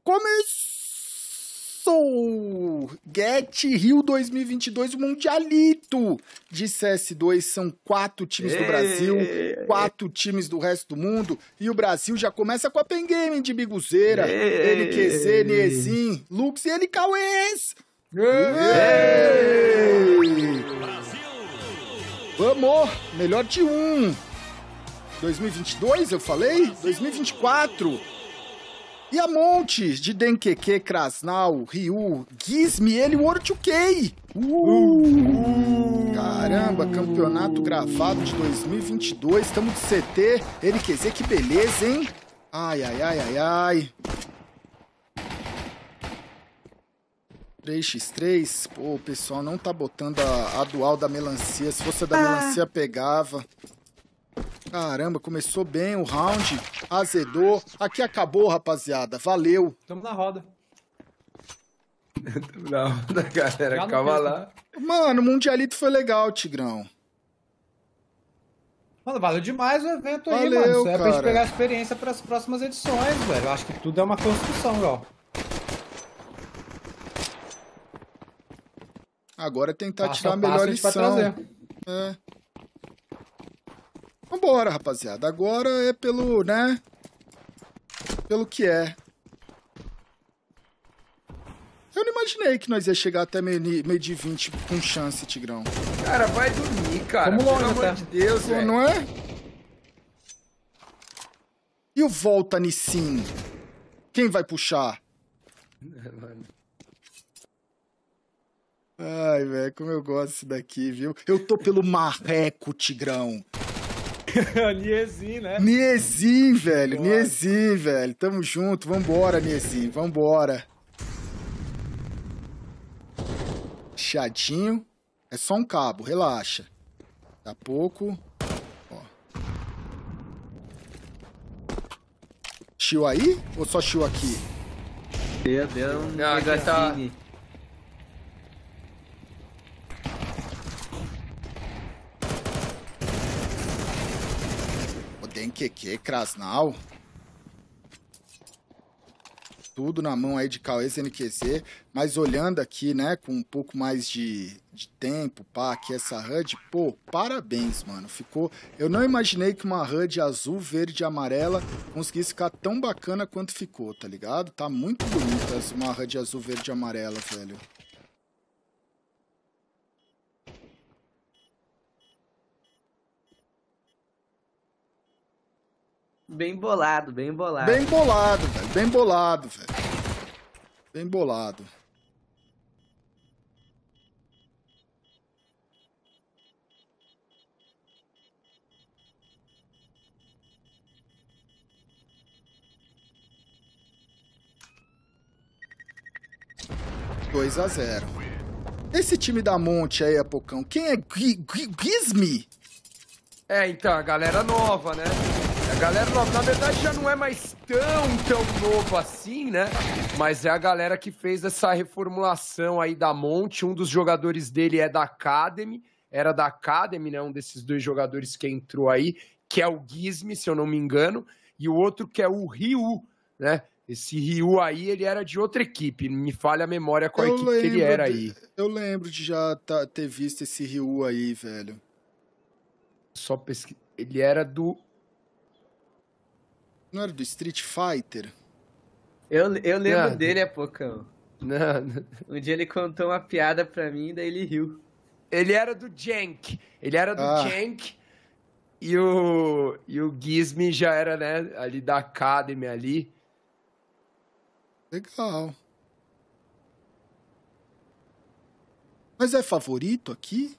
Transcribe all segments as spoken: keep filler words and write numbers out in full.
Começou! Get Rio dois mil e vinte e dois, o Mundialito de C S dois. São quatro times do Brasil, quatro times do resto do mundo. E o Brasil já começa com a Pen Gaming de Biguzeira, N Q Z, Niezin, Lux e L K W S. Vamos! Melhor de um! dois mil e vinte e dois, eu falei? dois mil e vinte e quatro. E a monte de Denkeke, Krasnal, Ryu, Gizmi, ele, World two K. Uh, caramba, campeonato gravado de dois mil e vinte e dois. Estamos de C T. N Q Z, que beleza, hein? Ai, ai, ai, ai, ai. três por três. Pô, o pessoal não tá botando a, a dual da melancia. Se fosse a da ah. melancia, pegava. Caramba, começou bem o round, azedou. Aqui acabou, rapaziada. Valeu. Estamos na roda. Estamos na roda, galera. Já calma lá. Mano, o Mundialito foi legal, Tigrão. Mano, valeu demais o evento aí, valeu, mano. Isso é cara. pra gente pegar a experiência para as próximas edições, velho. Eu acho que tudo é uma construção, ó. Agora é tentar passo tirar a, a melhor passo, a lição. É. Vambora, rapaziada. Agora é pelo, né? Pelo que é. Eu não imaginei que nós ia chegar até meio, meio de vinte com chance, Tigrão. Cara, vai dormir, cara. Vamos longe, pelo amor tá? de Deus, velho. Não é? E o Volta Nissin? Quem vai puxar? Ai, velho, como eu gosto disso daqui, viu? Eu tô pelo marreco, Tigrão. Niezin, né? Niezin, velho. Niezin, velho. Tamo junto. Vambora, Niezin. Vambora. Chiadinho. É só um cabo. Relaxa. Daqui a pouco. Ó. Chiu aí? Ou só chiu aqui? Deu, deu um Não, já tá... Denkeke, Krasnal. Tudo na mão aí de K W S, N Q Z. Mas olhando aqui, né, com um pouco mais de, de tempo, pá, aqui essa H U D, pô, parabéns, mano. Ficou... Eu não imaginei que uma H U D azul, verde e amarela conseguisse ficar tão bacana quanto ficou, tá ligado? Tá muito bonita uma H U D azul, verde e amarela, velho. Bem bolado, bem bolado. Bem bolado, velho. Bem bolado, velho. Bem bolado. dois a zero. Esse time da Monte aí, Apocão, quem é Gizmi? É, então, a galera nova, né? A galera nova, na verdade, já não é mais tão, tão novo assim, né? Mas é a galera que fez essa reformulação aí da Monte. Um dos jogadores dele é da Academy, era da Academy, né? Um desses dois jogadores que entrou aí, que é o Gizmi, se eu não me engano, e o outro que é o Ryu, né? Esse Ryu aí, ele era de outra equipe, me falha a memória qual eu equipe que ele era de, aí. Eu lembro de já tá, ter visto esse Ryu aí, velho. Só pesquisa. Ele era do... Não era do Street Fighter? Eu, eu lembro Não. dele há poucão. Não, não. Um dia ele contou uma piada pra mim, daí ele riu. Ele era do Jank. Ele era do Ah. Jank. E o, e o Gizmi já era, né, ali da Academy ali. Legal. Mas é favorito aqui?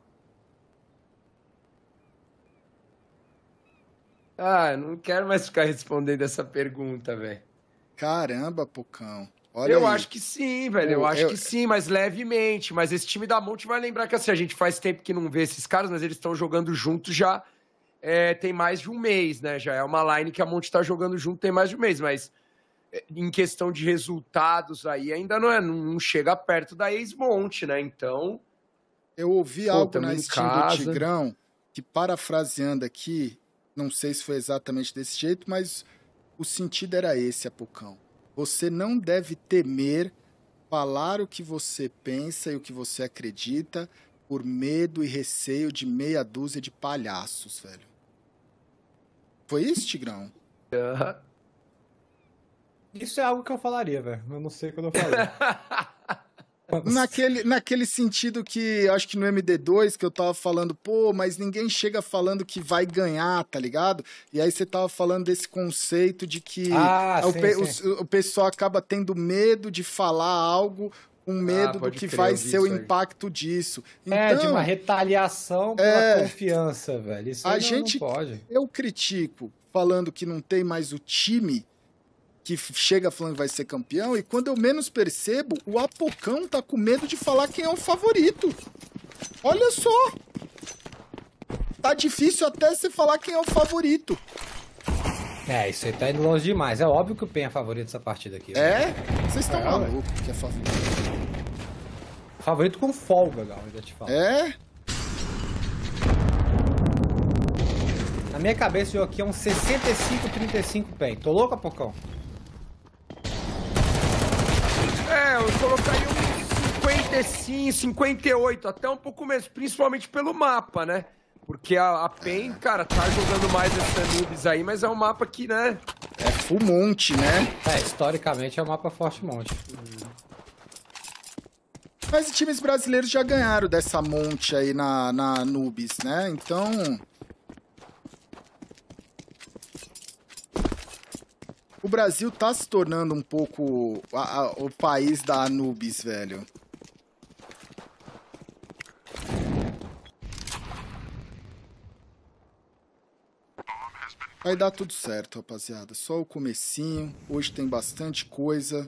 Ah, não quero mais ficar respondendo essa pergunta, velho. Caramba, Pocão. Olha Eu aí. acho que sim, velho. Eu, Eu- acho eu- que sim, mas levemente. Mas esse time da Monte vai lembrar que assim, a gente faz tempo que não vê esses caras, mas eles estão jogando juntos já é, tem mais de um mês, né? Já é uma line que a Monte tá jogando junto tem mais de um mês, mas é, em questão de resultados aí ainda não é, não, não chega perto da ex-Monte, né? Então, Eu ouvi Pô, algo tamo na em Steam do casa. Tigrão, que parafraseando aqui, não sei se foi exatamente desse jeito, mas o sentido era esse, Apocão. Você não deve temer falar o que você pensa e o que você acredita por medo e receio de meia dúzia de palhaços, velho. Foi isso, Tigrão? Aham. Isso é algo que eu falaria, velho. Eu não sei quando eu falei. Naquele, naquele sentido que, acho que no M D dois, que eu tava falando, pô, mas ninguém chega falando que vai ganhar, tá ligado? E aí você tava falando desse conceito de que Ah, o, sim, pe- sim. o- o pessoal acaba tendo medo de falar algo com medo do pode que crer, vai eu vi ser o isso aí. impacto disso. É, de Então, uma retaliação pela É. confiança, velho. Isso A aí não, gente- não pode. eu critico falando que não tem mais o time que f- chega falando que vai ser campeão, e quando eu menos percebo, o Apocão tá com medo de falar quem é o favorito. Olha só! Tá difícil até você falar quem é o favorito. É, isso aí tá indo longe demais. É óbvio que o Pen é favorito dessa partida aqui. velho. É? Vocês estão É, malucos que é favorito. Favorito com folga, Gal, eu já te falo. É? Na minha cabeça, o jogo aqui é um sessenta e cinco a trinta e cinco Pen. Tô louco, Apocão? É, eu colocaria um cinquenta e cinco, cinquenta e oito, até um pouco menos, principalmente pelo mapa, né? Porque a, a PEN, cara, tá jogando mais essa Anubis aí, mas é um mapa que, né? É full monte, né? É, historicamente é um mapa forte monte. Mas os times brasileiros já ganharam dessa monte aí na, na Anubis, né? Então... O Brasil tá se tornando um pouco a- a- o país da Anubis, velho. Vai dar tudo certo, rapaziada. Só o comecinho. Hoje tem bastante coisa.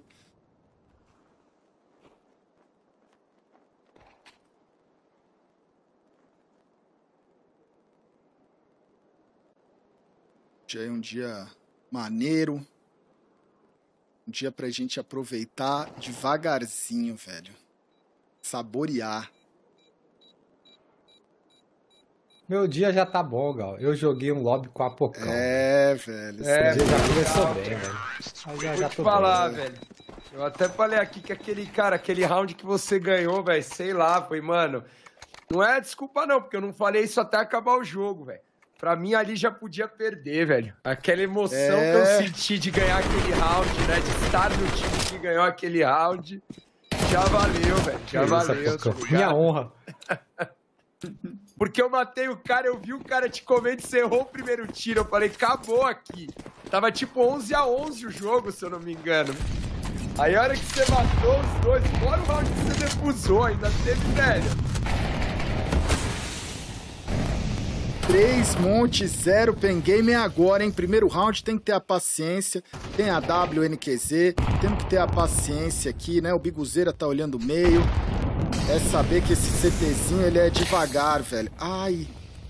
Já é um dia maneiro. Um dia pra gente aproveitar devagarzinho, velho. Saborear. Meu dia já tá bom, Gal. Eu joguei um lobby com a Apocão. É, velho. É, O dia já começou legal, bem, velho. Mas já, Vou já te tô falar, bem. velho. Eu até falei aqui que aquele, cara, aquele round que você ganhou, velho, sei lá, foi, mano. Não é desculpa, não, porque eu não falei isso até acabar o jogo, velho. Pra mim, ali já podia perder, velho. Aquela emoção É. que eu senti de ganhar aquele round, né? De estar no time que ganhou aquele round. Já valeu, velho. Já Que isso, valeu, tá Apocão. ligado? Minha honra. Porque eu matei o cara, eu vi o cara te comendo, você errou o primeiro tiro. Eu falei, acabou aqui. Tava tipo onze a onze o jogo, se eu não me engano. Aí a hora que você matou os dois, fora o round que você defusou, ainda teve, velho. três monte, zero pen game é agora, hein? Primeiro round tem que ter a paciência. Tem a W N Q Z. Temos que ter a paciência aqui, né? O Biguzeira tá olhando o meio. É saber que esse CTzinho, ele é devagar, velho. Ai.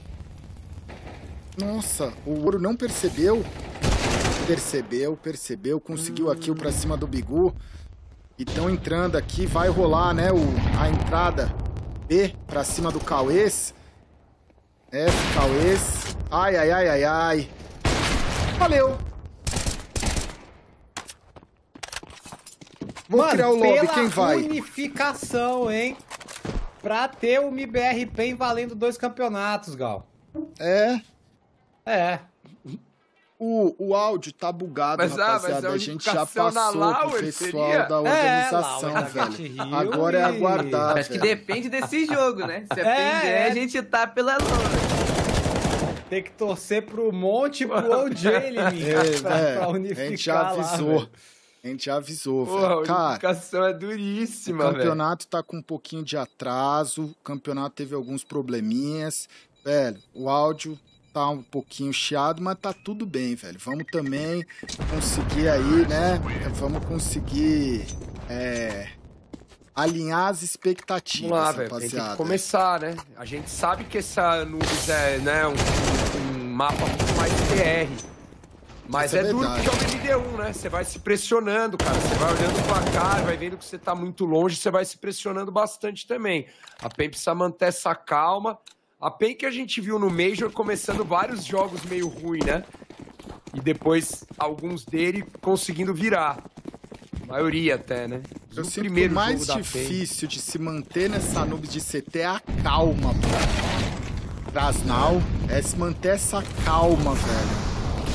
Nossa, o Ouro não percebeu. Percebeu, percebeu. Conseguiu a kill pra cima do Bigu. E estão entrando aqui. Vai rolar, né? O, a entrada B pra cima do Cauês. F, Cauês. Ai, ai, ai, ai, ai. Valeu. Vou Mano, criar o lobby, pela quem vai? unificação, hein? Pra ter o M I B R Pen valendo dois campeonatos, Gal. É, É. o, o áudio tá bugado, Mas, ah, rapaziada. mas a a gente já unificação na passou pro Lauer pessoal seria? da É, organização, Lauer da Cat velho. Rio Agora é e- aguardar, Acho que velho. depende desse jogo, né? Se a É, PEN ganhar, é. a gente tá pela lona. Tem que torcer pro Monte e pro O J, Liminha, É, pra, é, pra a unificar gente já lá, avisou. velho. A gente já avisou, Porra, a velho. Cara, unificação é o duríssima, velho. campeonato tá com um pouquinho de atraso. O campeonato teve alguns probleminhas. Velho, o áudio tá um pouquinho chiado, mas tá tudo bem, velho. Vamos também conseguir aí, né? Vamos conseguir é, alinhar as expectativas, Vamos lá, velho. Tem rapaziada. que começar, né? A gente sabe que essa Anubis é, né, um, um mapa muito mais T R. Mas Isso é é, duro verdade. porque é o M D um, né? Você vai se pressionando, cara. Você vai olhando o placar, vai vendo que você tá muito longe, você vai se pressionando bastante também. A PEN precisa manter essa calma. A PEN que a gente viu no Major começando vários jogos meio ruim, né? E depois alguns dele conseguindo virar. A maioria até, né? Eu O sinto que o mais difícil de se manter nessa noob de C T é a calma, pô. Krasnal é se manter essa calma, velho.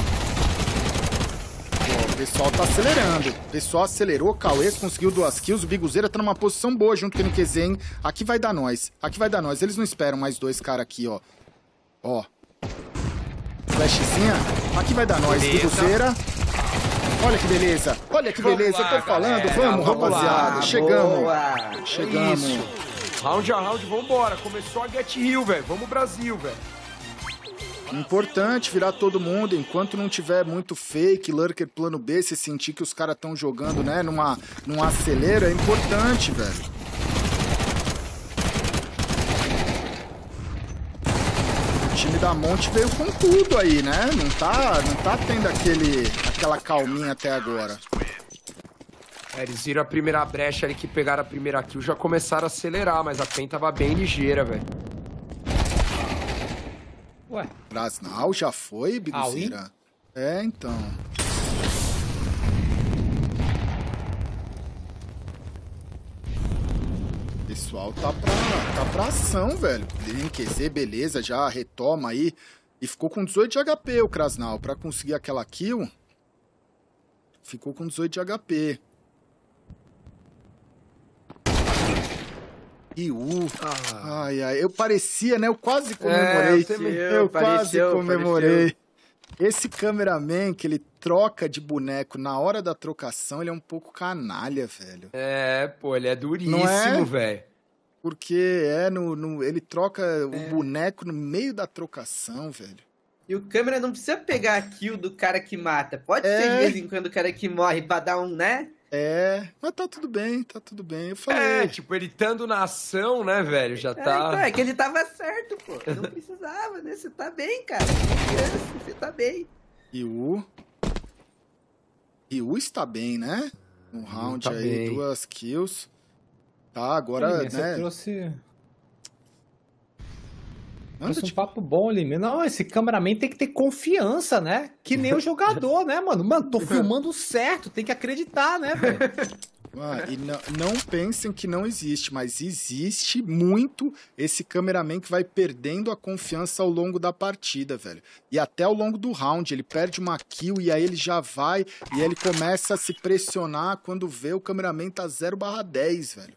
Pô, o pessoal tá acelerando. O pessoal acelerou, o Cauê conseguiu duas kills, o Biguzeira tá numa posição boa junto com o N Q Z, hein? Aqui vai dar nós, aqui vai dar nós. Eles não esperam mais dois caras aqui, ó. Ó. Flashzinha. Aqui vai dar nós, Biguzeira. Olha que beleza, olha que beleza, Vamos lá, eu tô falando, galera, vamos, vamos rapaziada, lá, chegamos, boa. chegamos. Isso. Round a round, vambora. Começou a Get Hill, velho. Vamos Brasil, velho. Importante virar todo mundo, enquanto não tiver muito fake, lurker plano B, se sentir que os caras estão jogando, né, numa, num acelero, é importante, velho. O time da Monte veio com tudo aí, né? Não tá, não tá tendo aquele, aquela calminha até agora. É, eles viram a primeira brecha ali que pegaram a primeira kill, já começaram a acelerar, mas a P E N tava bem ligeira, velho. Ué, Krasnal já foi, Biguzeira? É, então. O pessoal tá pra, tá pra ação, velho. N Q Z, beleza, já retoma aí. E ficou com dezoito de H P o Krasnal. Pra conseguir aquela kill, ficou com dezoito de H P. Ryu. Ah. Ai, ai. Eu parecia, né? Eu quase comemorei. É, eu também. eu quase Pareceu, comemorei. Esse cameraman que ele troca de boneco na hora da trocação, ele é um pouco canalha, velho. É, pô, ele é Não duríssimo, é? velho. Porque é no, no- ele troca o boneco no meio da trocação, velho. E o câmera não precisa pegar a kill do cara que mata. Pode É. ser de vez em quando o cara que morre pra dar um, né? É, mas tá tudo bem, tá tudo bem. Eu É, falei. tipo, ele estando na ação, né, velho, já É, tá... então, é que ele tava certo, pô. Não precisava, né? Você tá bem, cara. Você tá bem. Ryu. Ryu está bem, né? No round tá aí, bem. duas kills. Tá, agora, Liminha, né? você trouxe, Anda trouxe um de- papo bom, Liminha. Não, esse cameraman tem que ter confiança, né? Que nem o jogador, né, mano? Mano, tô filmando certo, tem que acreditar, né, velho? Ah, e não, não pensem que não existe, mas existe muito esse cameraman que vai perdendo a confiança ao longo da partida, velho. E até ao longo do round, ele perde uma kill e aí ele já vai e aí ele começa a se pressionar quando vê o cameraman tá zero barra dez, velho.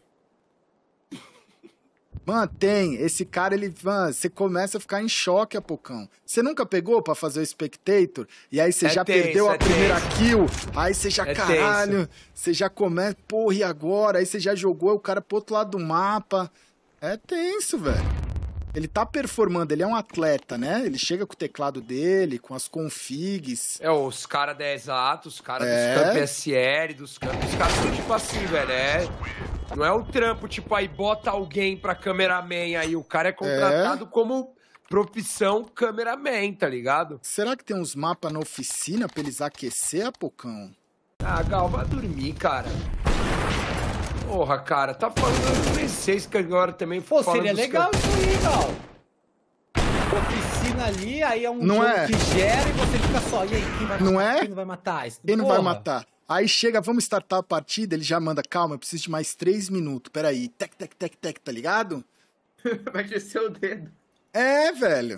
Mano, tem. Esse cara, ele... Mano, você começa a ficar em choque, Apocão. Você nunca pegou pra fazer o Spectator? E aí você É já tenso, perdeu a é primeira tenso. kill. Aí você já, É caralho... Você já começa... Porra, e agora? Aí você já jogou o cara pro outro lado do mapa. É tenso, velho. Ele tá performando, ele é um atleta, né? Ele chega com o teclado dele, com as configs. É, os caras da Exato, os caras É. dos Camp S L, dos campos, os caras são tipo assim, velho, é... Não é o trampo, tipo, aí bota alguém pra cameraman aí, o cara é contratado como profissão cameraman, tá ligado? Será que tem uns mapas na oficina pra eles aquecer, Apocão? Ah, Gal, vai dormir, cara. Porra, cara, tá falando do V seis que agora também... Pô, falando seria dos legal camp- isso aí, Gal. Oficina ali, aí é um Não jogo é? que gera e você fica só. E aí, quem vai matar? Não é? Quem não vai matar? Isso- Quem não vai Porra. matar? Aí chega, vamos startar a partida, ele já manda, calma, eu preciso de mais três minutos, peraí, tec, tec, tec, tec, tá ligado? Vai descer o dedo. É, velho.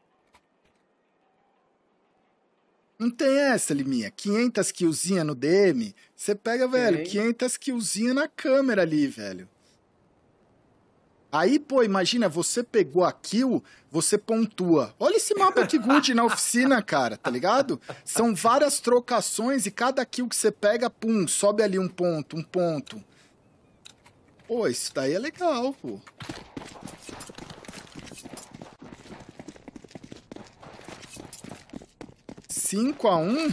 Não tem essa, Liminha, quinhentas killzinha no D M, você pega, velho, Tem. quinhentas killzinha na câmera ali, velho. Aí, pô, imagina, você pegou a kill, você pontua. Olha esse mapa que good na oficina, cara, tá ligado? São várias trocações e cada kill que você pega, pum, sobe ali um ponto, um ponto. Pô, isso daí é legal, pô. cinco a um.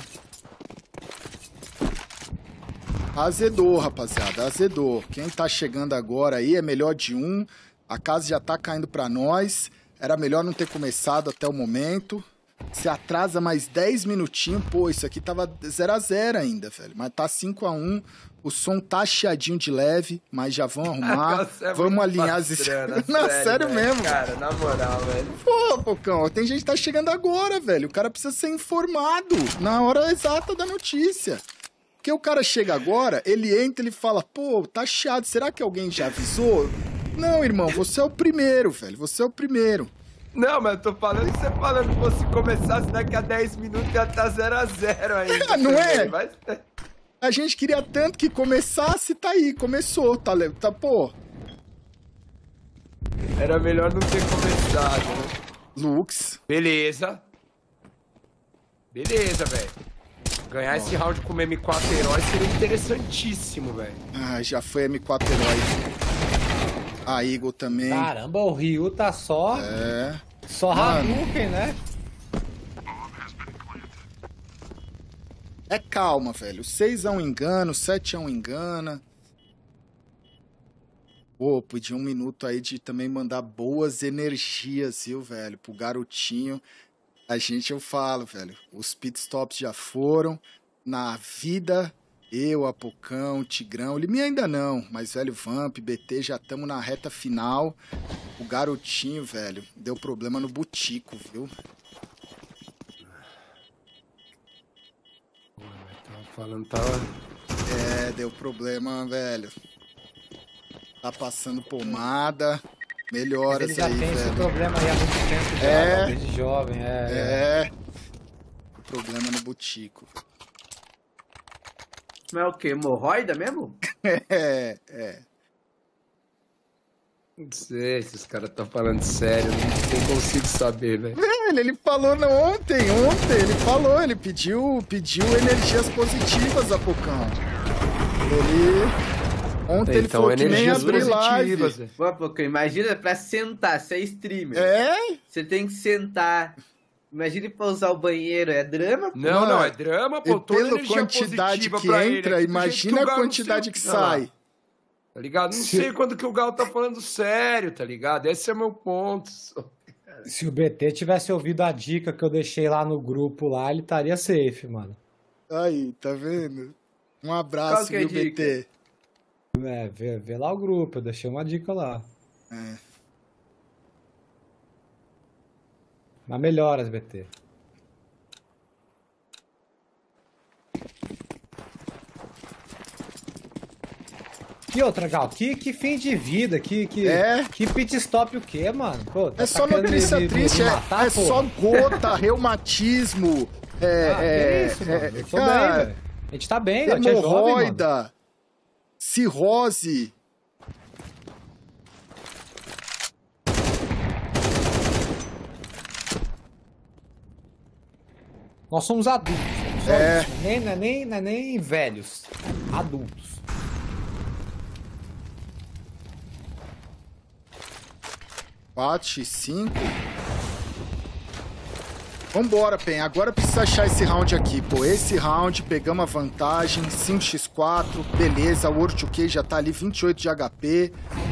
Azedou, rapaziada, azedou. Quem tá chegando agora aí é melhor de um. A casa já tá caindo pra nós. Era melhor não ter começado até o momento. Se atrasa mais dez minutinhos, pô, isso aqui tava zero a zero ainda, velho. Mas tá cinco a um. O som tá chiadinho de leve, mas já vão arrumar. Nossa, é Vamos muito alinhar as... pastrana, Não, sério velho. mesmo. Cara, na moral, velho. Pô, Pocão, tem gente que tá chegando agora, velho. O cara precisa ser informado na hora exata da notícia. Porque o cara chega agora, ele entra, ele fala, pô, tá chiado, será que alguém já avisou? Não, irmão, você é o primeiro, velho, você é o primeiro. Não, mas eu tô falando que você falando que você começasse daqui a dez minutos ia estar zero a zero ainda. Não é? Mas... A gente queria tanto que começasse, tá aí, começou, tá, tá pô. Era melhor não ter começado, né? Lux. Beleza. Beleza, velho. Ganhar esse round com o M quatro Herói seria interessantíssimo, velho. Ah, já foi M quatro Herói. A Eagle também. Caramba, o Ryu tá só... É. Só Hadouken, né? É calma, velho. seis é um engano, sete é um engana. Pô, podia um minuto aí de também mandar boas energias, viu, velho? Pro garotinho. A gente, eu falo, velho. Os pitstops já foram. Na vida... Eu, Apocão, Tigrão, Liminha ainda não, mas velho, Vamp, B T, já estamos na reta final. O garotinho, velho, deu problema no butico, viu? Tava falando, tava... É, deu problema, velho. Tá passando pomada, melhoras ele já aí, tem velho. esse problema aí há muito tempo já, É. desde jovem, é. É, problema no butico. Não é o quê? Hemorroida mesmo? É, é. Não sei se os caras estão falando sério, não consigo saber, velho. Velho, ele falou não, ontem, ontem, ele falou, ele pediu, pediu energias positivas, Apocão. Ele... Ontem ele Então, falou que nem energias abrir live. positivas, velho. Pô, porque imagina pra sentar, você é streamer. É? Você tem que sentar. Imagine pra usar o banheiro, é drama? pô. Não, não, é drama, pô. E Toda pela energia quantidade positiva que pra ele, entra, do jeito imagina que o a Galo quantidade não que sei- Olha lá, sai. Tá ligado? Não Se- sei quando que o Galo tá falando sério, tá ligado? Esse é o meu ponto. Se o B T tivesse ouvido a dica que eu deixei lá no grupo lá, ele estaria safe, mano. Aí, tá vendo? Um Qual abraço, que é a viu, dica? B T? É, vê, vê lá o grupo, eu deixei uma dica lá. É. Mas melhoras, B T. E outra, Gal, que, que fim de vida, que, que, É. que pit stop o quê, mano? Pô, tá É só querendo notícia me- me- triste, me é, matar, é pô? só gota, reumatismo, é, Ah, que é, isso, é, mano. Eu tô cara, bem, velho. A gente tá bem, a gente é jovem, mano. hemorroida, cirrose. Nós somos adultos. Só É. isso. Nem, não, é nem, não é nem velhos. Adultos. quatro x cinco. Vambora, Pen. Agora precisa achar esse round aqui, pô. Esse round, pegamos a vantagem. cinco por quatro. Beleza, o World two K já tá ali, vinte e oito de H P.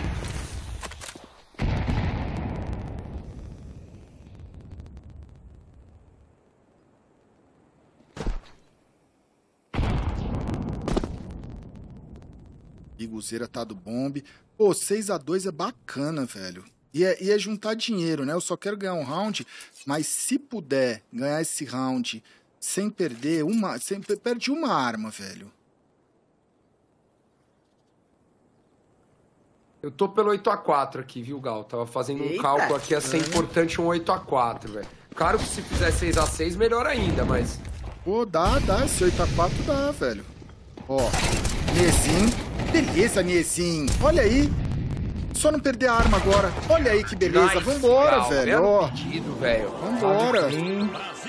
Biguzeira tá do bombe. Pô, seis a dois é bacana, velho. E é, e é juntar dinheiro, né? Eu só quero ganhar um round, mas se puder ganhar esse round sem perder uma... Sem, perde uma arma, velho. Eu tô pelo oito a quatro aqui, viu, Gal? Tava fazendo um Eita. cálculo aqui, ia ser importante um oito a quatro, velho. Claro que se fizer seis a seis, melhor ainda, mas... Pô, dá, dá. Esse oito a quatro dá, velho. Ó, Niezin. Beleza, Niezin. Olha aí. Só não perder a arma agora. Olha aí que beleza. Nice, Vambora, Gal. velho. Belo Ó, pedido, velho. vambora. Sim.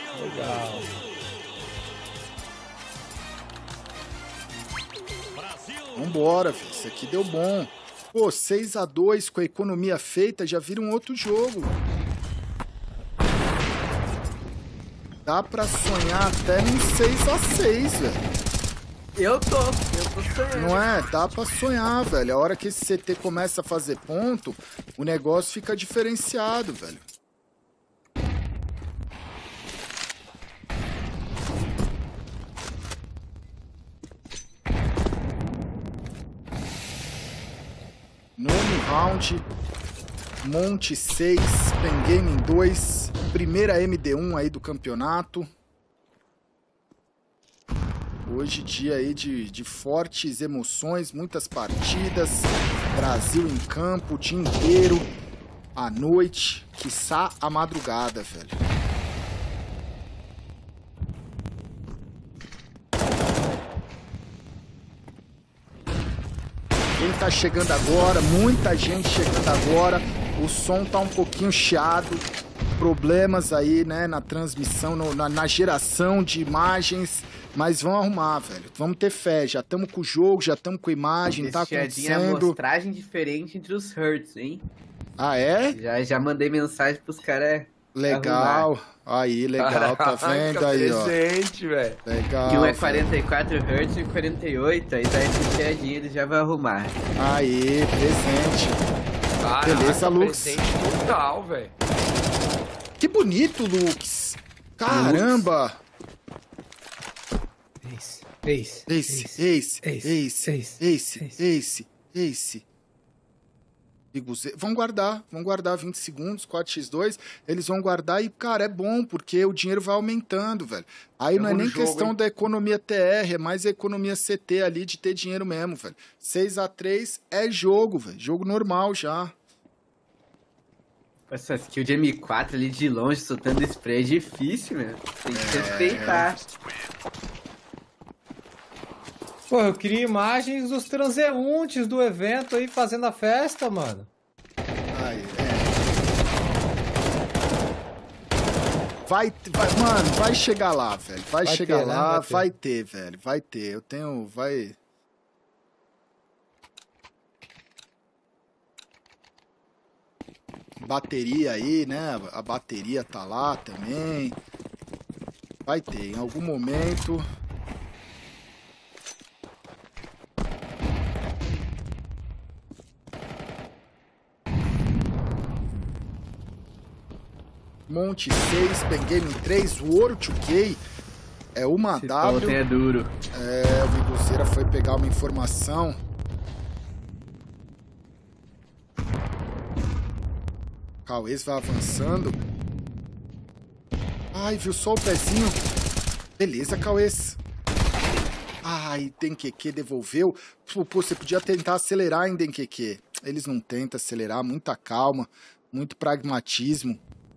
Vambora, velho. Isso aqui deu bom. Pô, seis a dois com a economia feita, já vira um outro jogo. Dá pra sonhar até num seis a seis, velho. Eu tô, eu tô sonhando. Não é? Dá pra sonhar, velho. A hora que esse C T começa a fazer ponto, o negócio fica diferenciado, velho. Nono round, Monte seis, Pen Gaming dois, primeira M D um aí do campeonato. Hoje, dia aí de, de fortes emoções, muitas partidas. Brasil em campo o dia inteiro, à noite, quiçá a madrugada, velho. Quem tá chegando agora, muita gente chegando agora, o som tá um pouquinho chiado, problemas aí, né, na transmissão, no, na, na geração de imagens, mas vão arrumar, velho. Vamos ter fé, já estamos com o jogo, já estamos com a imagem, tá acontecendo. A amostragem diferente entre os hertz, hein? Ah, é? Já, já mandei mensagem pros caras. Legal. Arrumar. Aí, legal, tá vendo aí, ó. Presente, velho. Legal. Que um é velho. quarenta e quatro hertz e quarenta e oito, aí tá esse chiadinho, ele já vai arrumar. Aí, presente. Caraca, Beleza, Lux. presente total, velho. Que bonito, Lux. Caramba. Ace, ace, Ace, ace, ace, ace, ace, ace, ace. Vão guardar, vão guardar vinte segundos, quatro por dois, eles vão guardar e, cara, é bom, porque o dinheiro vai aumentando, velho. Aí não é nem questão da economia T R, é mais a economia C T ali de ter dinheiro mesmo, velho. seis a três é jogo, velho, jogo normal já. Essa skill de M quatro ali de longe, soltando spray é difícil, meu. Tem que respeitar. Pô, eu queria imagens dos transeuntes do evento aí fazendo a festa, mano. Aí, é. Vai, vai, mano, vai chegar lá, velho. Vai, vai chegar ter, lá, né? vai, vai ter. ter, velho. Vai ter. Eu tenho, vai... Bateria aí, né? A bateria tá lá também. Vai ter, em algum momento... Monte seis, Pen Game três, World two K é uma Esse W. é duro. É, o Vigoceira foi pegar uma informação. Cauês vai avançando. Ai, viu só o pezinho. Beleza, Cauês. Ai, Denkeke devolveu. Pô, você podia tentar acelerar em Denkeke. Eles não tentam acelerar, muita calma, muito pragmatismo.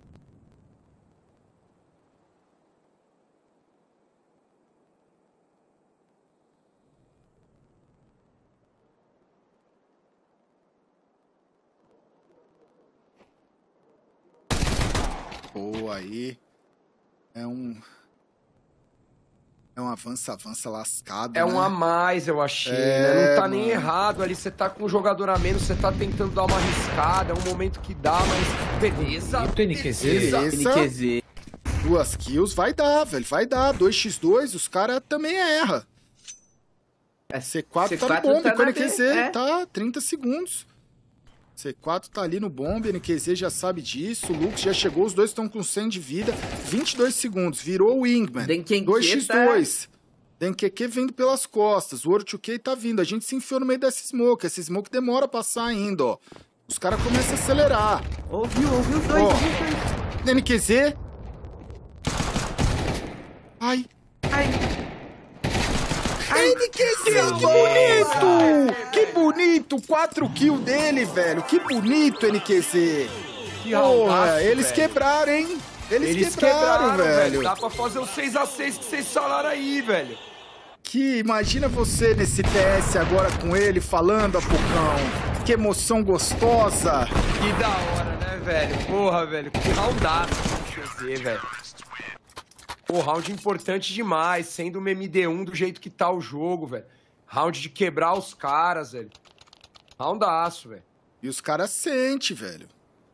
Boa aí. É um... É um avança-avança lascado, É né? um a mais, eu achei, É, né? Não tá mano. nem errado ali, você tá com um jogador a menos, você tá tentando dar uma arriscada, é um momento que dá, mas beleza. Bonito, N Q Z. Beleza. N Q Z. Duas kills, vai dar, velho, vai dar. dois por dois, os caras também erram. C quatro, C quatro tá no bombe, tá com o na N Q Z, é. tá trinta segundos. C quatro tá ali no bombe, N Q Z já sabe disso, o Lux já chegou, os dois estão com cem de vida, vinte e dois segundos, virou o Wingman, Denkeke dois por dois. tá... Denkeke vindo pelas costas, o World two K tá vindo, a gente se enfiou no meio dessa smoke, essa smoke demora a passar ainda, ó. Os caras começam a acelerar. Ouviu, ouviu os dois, Ó. ouviu os dois. N Q Z. Ai. Ai. N Q Z, que bonito! Que bonito! quatro kills dele, velho. Que bonito, N Q Z. Que Porra, raudaço, eles velho. quebraram, hein? Eles, Eles quebraram, quebraram, velho. Dá pra fazer o seis a seis que vocês falaram aí, velho. Que imagina você nesse T S agora com ele falando, Apocão. Que emoção gostosa. Que da hora, né, velho? Porra, velho. Que raudaço que fazer, velho. Pô, round importante demais, sendo uma M D um do jeito que tá o jogo, velho. Round de quebrar os caras, velho. Roundaço, velho. E os caras sentem, velho.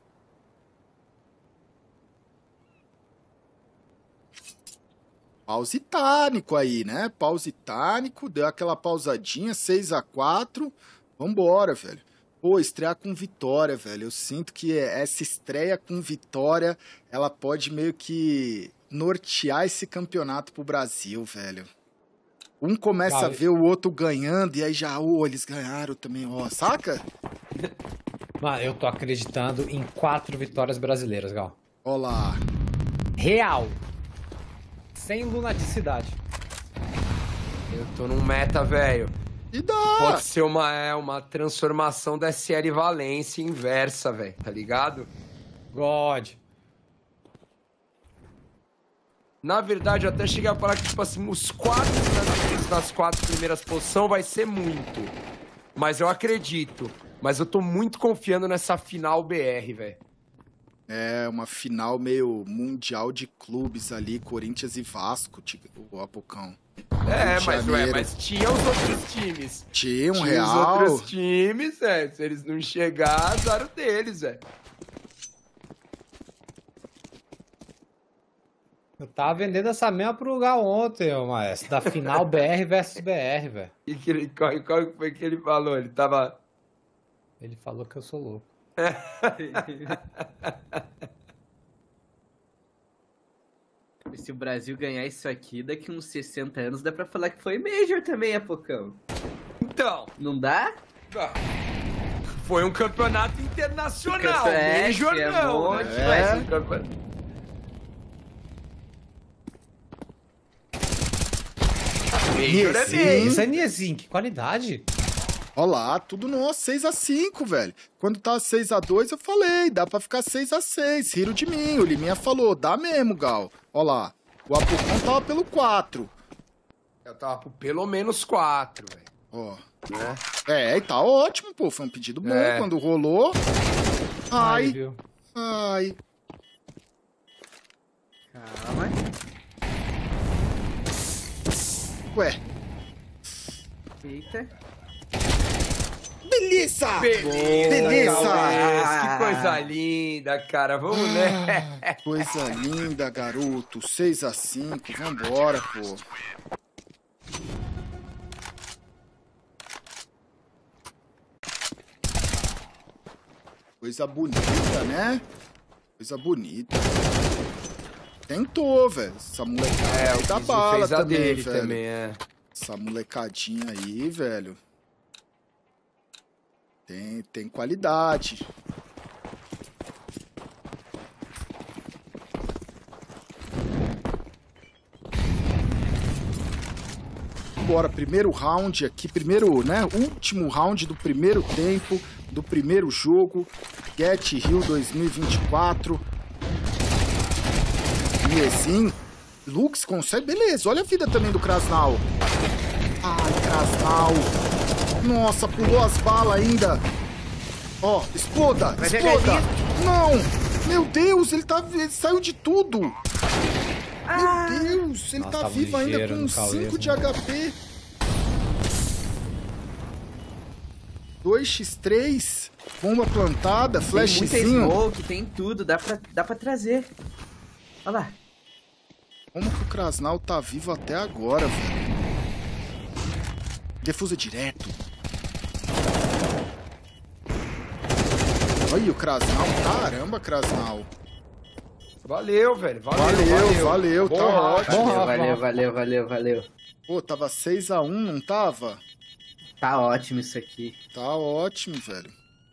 Pause tánico aí, né? Pause tánico, deu aquela pausadinha, seis a quatro. Vambora, velho. Pô, estrear com vitória, velho. Eu sinto que essa estreia com vitória, ela pode meio que nortear esse campeonato pro Brasil, velho. Um começa Vale. a ver o outro ganhando e aí já, ô, eles ganharam também, ó, saca? Mano, eu tô acreditando em quatro vitórias brasileiras, Gal. Ó lá. Real. Sem lunaticidade. Eu tô num meta, velho. E dá. Pode ser uma, é, uma transformação da S L Valência inversa, velho. Tá ligado? God. Na verdade, eu até cheguei a falar que, tipo assim, os quatro nas, nas quatro primeiras posições vai ser muito. Mas eu acredito. Mas eu tô muito confiando nessa final B R, velho. É, uma final meio mundial de clubes ali, Corinthians e Vasco, o Apocão. É, de mas, ué, Janeiro. mas tinha os outros times. Tinha um Tinha real. os outros times, velho. Se eles não chegar, azar o deles, velho. Eu tava vendendo essa mesma pro lugar ontem, ô maestro. Da final B R versus B R, velho. E que ele, qual, qual foi que ele falou? Ele tava... Ele falou que eu sou louco. Se o Brasil ganhar isso aqui, daqui uns sessenta anos, dá pra falar que foi Major também, Apocão. Então, Não dá? ah, foi um campeonato internacional. É, Major é não, monte, né? mas- É um campeonato- Major é Sim. bem. Isso é Niezin, que qualidade. Olha lá, tudo nosso, seis a cinco, velho. Quando tá seis a dois, eu falei, dá pra ficar seis a seis. Riram de mim, o Liminha falou, dá mesmo, Gal. Olha lá, o Apocão tava pelo quatro. Eu tava por pelo menos quatro, velho. Ó. Né? É, e tá ótimo, pô. Foi um pedido bom É. quando rolou. Aí, Ai, viu? ai. Calma. Ué, Eita. delícia! Beleza, Delícia! Cauês, que coisa linda, cara. Vamos, né? Ah, coisa linda, garoto. seis a cinco, vambora, pô. Coisa bonita, né? Coisa bonita. Tentou, velho. Essa molecada É, aí o dá Kizu bala fez a também, dele velho. também, é. Essa molecadinha aí, velho. Tem, tem qualidade. Bora, primeiro round aqui, primeiro, né, último round do primeiro tempo, do primeiro jogo, Get Hill dois mil e vinte e quatro. E assim, Lux consegue, beleza, olha a vida também do Krasnal. Ai, Krasnal. Nossa, pulou as balas ainda. Ó, exploda, Vai exploda. ver Não, meu Deus, ele, tá, ele saiu de tudo. Ah, Meu Deus, ele Nossa, tá tava vivo ainda ligeiro com no cinco Cauês, de né? H P. dois por três, bomba plantada, tem muita flashzinho. smoke, tem tudo, dá pra, dá pra trazer. Olha lá. Como que o Krasnal tá vivo até agora, velho? Defusa direto. Olha o Krasnal, caramba, Krasnal. Valeu, velho. Valeu, Valeu, valeu. valeu, Bom tá round. ótimo. Bom, Valeu, valeu, bom. valeu, valeu, valeu. Pô, tava seis a um, não tava? Tá ótimo isso aqui. Tá ótimo, velho.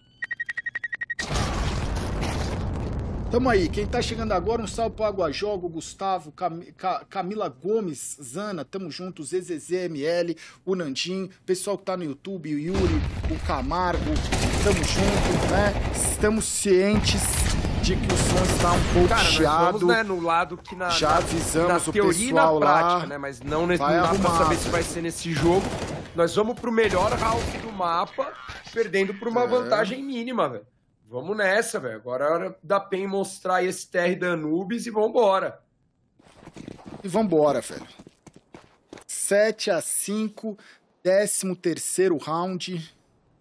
Tamo aí, quem tá chegando agora, um salve pro Água Jogo, Gustavo, Cam Ca Camila Gomes, Zana, tamo junto, Z Z Z M L, o Nandim, pessoal que tá no YouTube, o Yuri, o Camargo, tamo junto, né? Estamos cientes de que o som está um pouco Cara, nós chiado. vamos, né, no lado que na, Já na, avisamos na o teoria e na pessoal lá. prática, né? Mas não, nesse, Vai não dá pra arrumar, saber se velho. vai ser nesse jogo. Nós vamos pro melhor round do mapa, perdendo por uma É. vantagem mínima, velho. Vamos nessa, velho. Agora é hora da P E N mostrar esse T R da Anubis e vambora. E vambora, velho. sete a cinco, décimo terceiro round.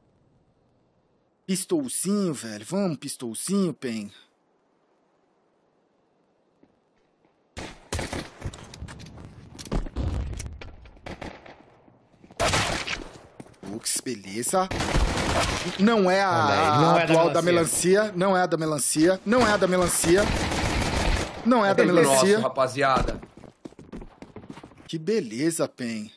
Pistolzinho, velho. Vamos, pistolzinho, Pen. Lux, beleza. Não é a, Olha aí, a não é da atual da melancia. melancia. Não é a da melancia. Não é a da melancia. Não é a da Nosso, melancia. rapaziada. Que beleza, Pen.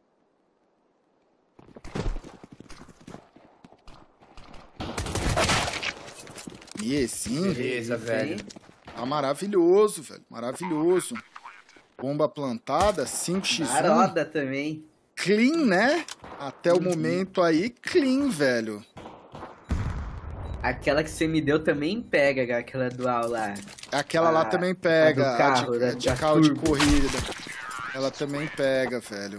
E sim, Beleza, velho. tá maravilhoso, velho. Maravilhoso. Bomba plantada, cinco por um. Maroda também. clean, né? Até o momento aí, clean, velho. Aquela que você me deu também pega, aquela dual lá. Aquela a, lá também pega, a do carro, a de, da, de da carro de turbo. corrida. Ela também pega, velho.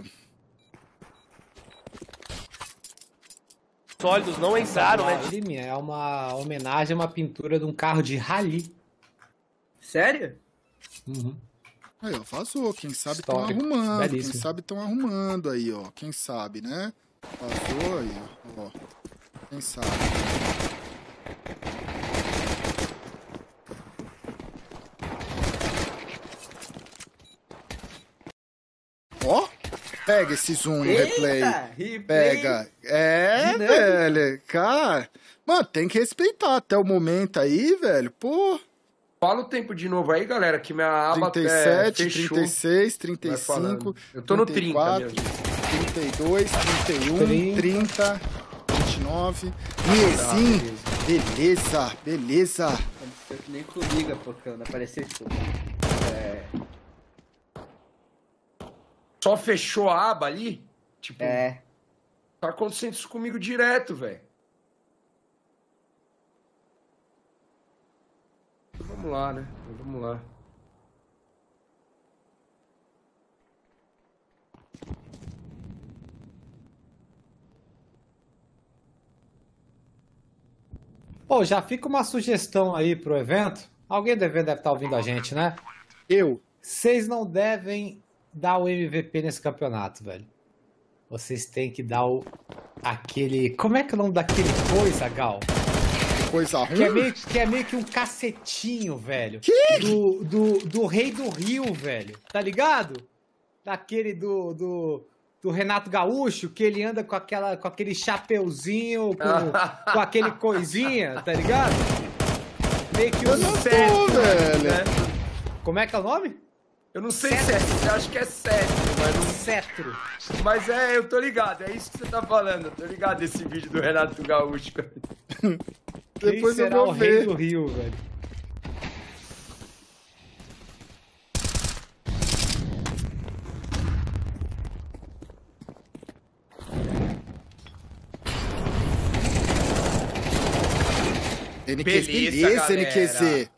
Sólidos não entraram, né? Rally é uma homenagem a uma pintura de um carro de rally. Sério? Uhum. Aí, ó, vazou. Quem sabe estão Histórico. arrumando. Belíssimo. Quem sabe estão arrumando aí, ó. Quem sabe, né? Vazou aí, ó. Quem sabe. Ó, pega esse zoom no replay. replay. Pega. É, Dinâmico. velho. Cara, mano, tem que respeitar até o momento aí, velho. Pô, Fala o tempo de novo aí, galera, que minha aba trinta e é, sete, fechou. trinta e seis, trinta e Vai falando. cinco, Eu tô no trinta e trinta, quatro, meu gente. trinta e dois, trinta e um, trinta, vinte e nove. Miezinho, beleza, beleza. Aconteceu que nem comigo, Apocão, apareceu tudo. É, Só fechou a aba ali? Tipo, é. tá acontecendo isso comigo direto, velho. Vamos lá, né? Vamos lá. Pô, já fica uma sugestão aí pro evento. Alguém deve deve estar ouvindo a gente, né? Eu. Vocês não devem dar o M V P nesse campeonato, velho. Vocês têm que dar o aquele... Como é que é o nome daquele coisa, Gal? Coisa Que é ruim. meio que, é meio que um cacetinho, velho. Que? Do, do, do Rei do Rio, velho. Tá ligado? Daquele do, do, do Renato Gaúcho, que ele anda com, aquela, com aquele chapeuzinho, com, com aquele coisinha, tá ligado? Meio que Eu um não tô, cetro, velho. né? Como é que é o nome? Eu não sei se é, eu acho que é sete, mas não Cetro. Mas é, eu tô ligado, é isso que você tá falando. Eu tô ligado esse vídeo do Renato Gaúcho. Depois Quem eu será vou o Rei ver. do Rio, velho? N Q, Beleza, beleza, galera. N Q Z.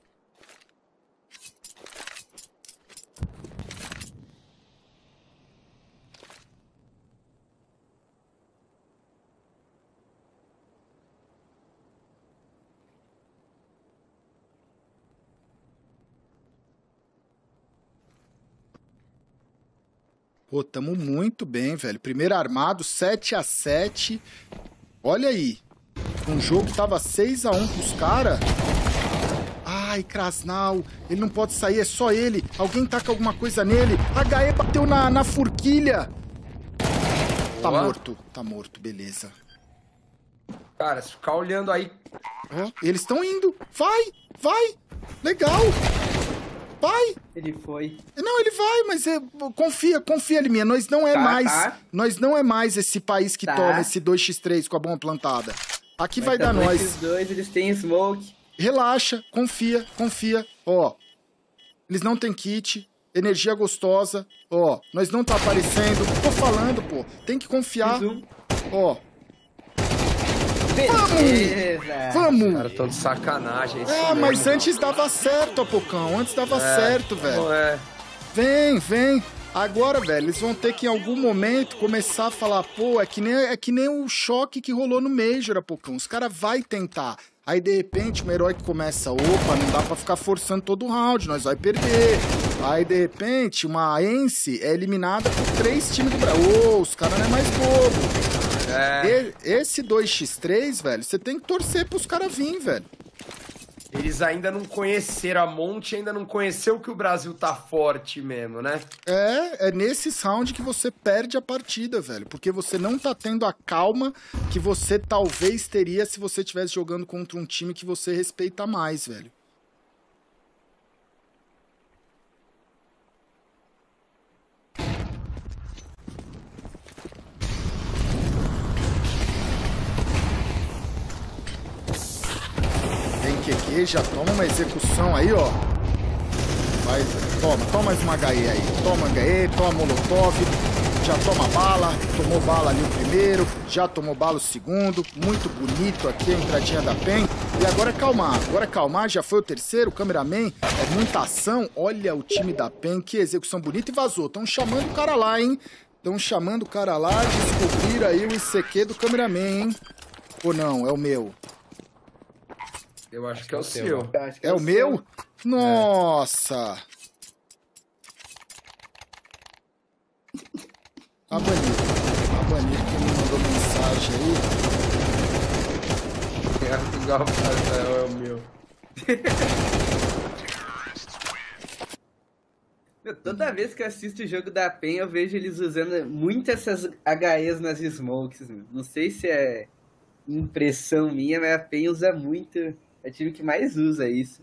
Pô, tamo muito bem, velho. Primeiro armado, sete a sete. Olha aí. Um jogo que tava seis a um pros caras. Ai, Krasnal. Ele não pode sair, é só ele. Alguém taca alguma coisa nele. H E bateu na, na forquilha. Tá Boa. morto, tá morto, beleza. Cara, se ficar olhando aí. Ó, eles estão indo. Vai, vai. Legal. Vai. Ele foi. Não, ele vai, mas é, confia, confia, Liminha. Nós não é Tá, mais. tá. Nós não é mais esse país que Tá. toma esse dois por três com a bomba plantada. Aqui vai Mas dar também nós. Esses dois, eles têm smoke. Relaxa, confia, confia. Ó, eles não têm kit, energia gostosa. Ó, nós não tá aparecendo. Tô falando, pô. Tem que confiar. Mais um. Ó, Beleza. vamos. Cara, tão de sacanagem. isso É, mas mesmo. antes dava certo, Apocão. Antes dava certo, velho. Não é. Vem, vem. Agora, velho, eles vão ter que em algum momento começar a falar, pô, é que nem, é que nem o choque que rolou no Major, Apocão. Os caras vai tentar. Aí, de repente, um herói que começa, opa, não dá pra ficar forçando todo o round, nós vai perder. Aí, de repente, uma Ence é eliminada por três times do Brasil. Ô, os caras não é mais bobo. É. E- Esse dois por três, velho, você tem que torcer pros caras virem, velho. Eles ainda não conheceram a Monte, ainda não conheceu que o Brasil tá forte mesmo, né? É, é nesses rounds que você perde a partida, velho. Porque você não tá tendo a calma que você talvez teria se você estivesse jogando contra um time que você respeita mais, velho. Tem Q Q, já toma uma execução aí, ó. Vai, toma, toma mais uma H E aí. Toma H E, toma Molotov. já toma bala, tomou bala ali o primeiro, já tomou bala o segundo, muito bonito aqui a entradinha da P E N, e agora é calmar, agora é calmar, já foi o terceiro, o cameraman, é muita ação, olha o time da P E N, que execução bonita, e vazou, estão chamando o cara lá, hein, estão chamando o cara lá, descobrir aí o I C Q do cameraman, hein, ou não, é o meu? Eu acho que é o seu. É o meu? Nossa! Tá banido. Tá banido que me mandou mensagem aí. É o meu. Toda vez que eu assisto o jogo da P E N, eu vejo eles usando muito essas H Es nas smokes. Não sei se é impressão minha, mas a P E N usa muito. É o time que mais usa isso.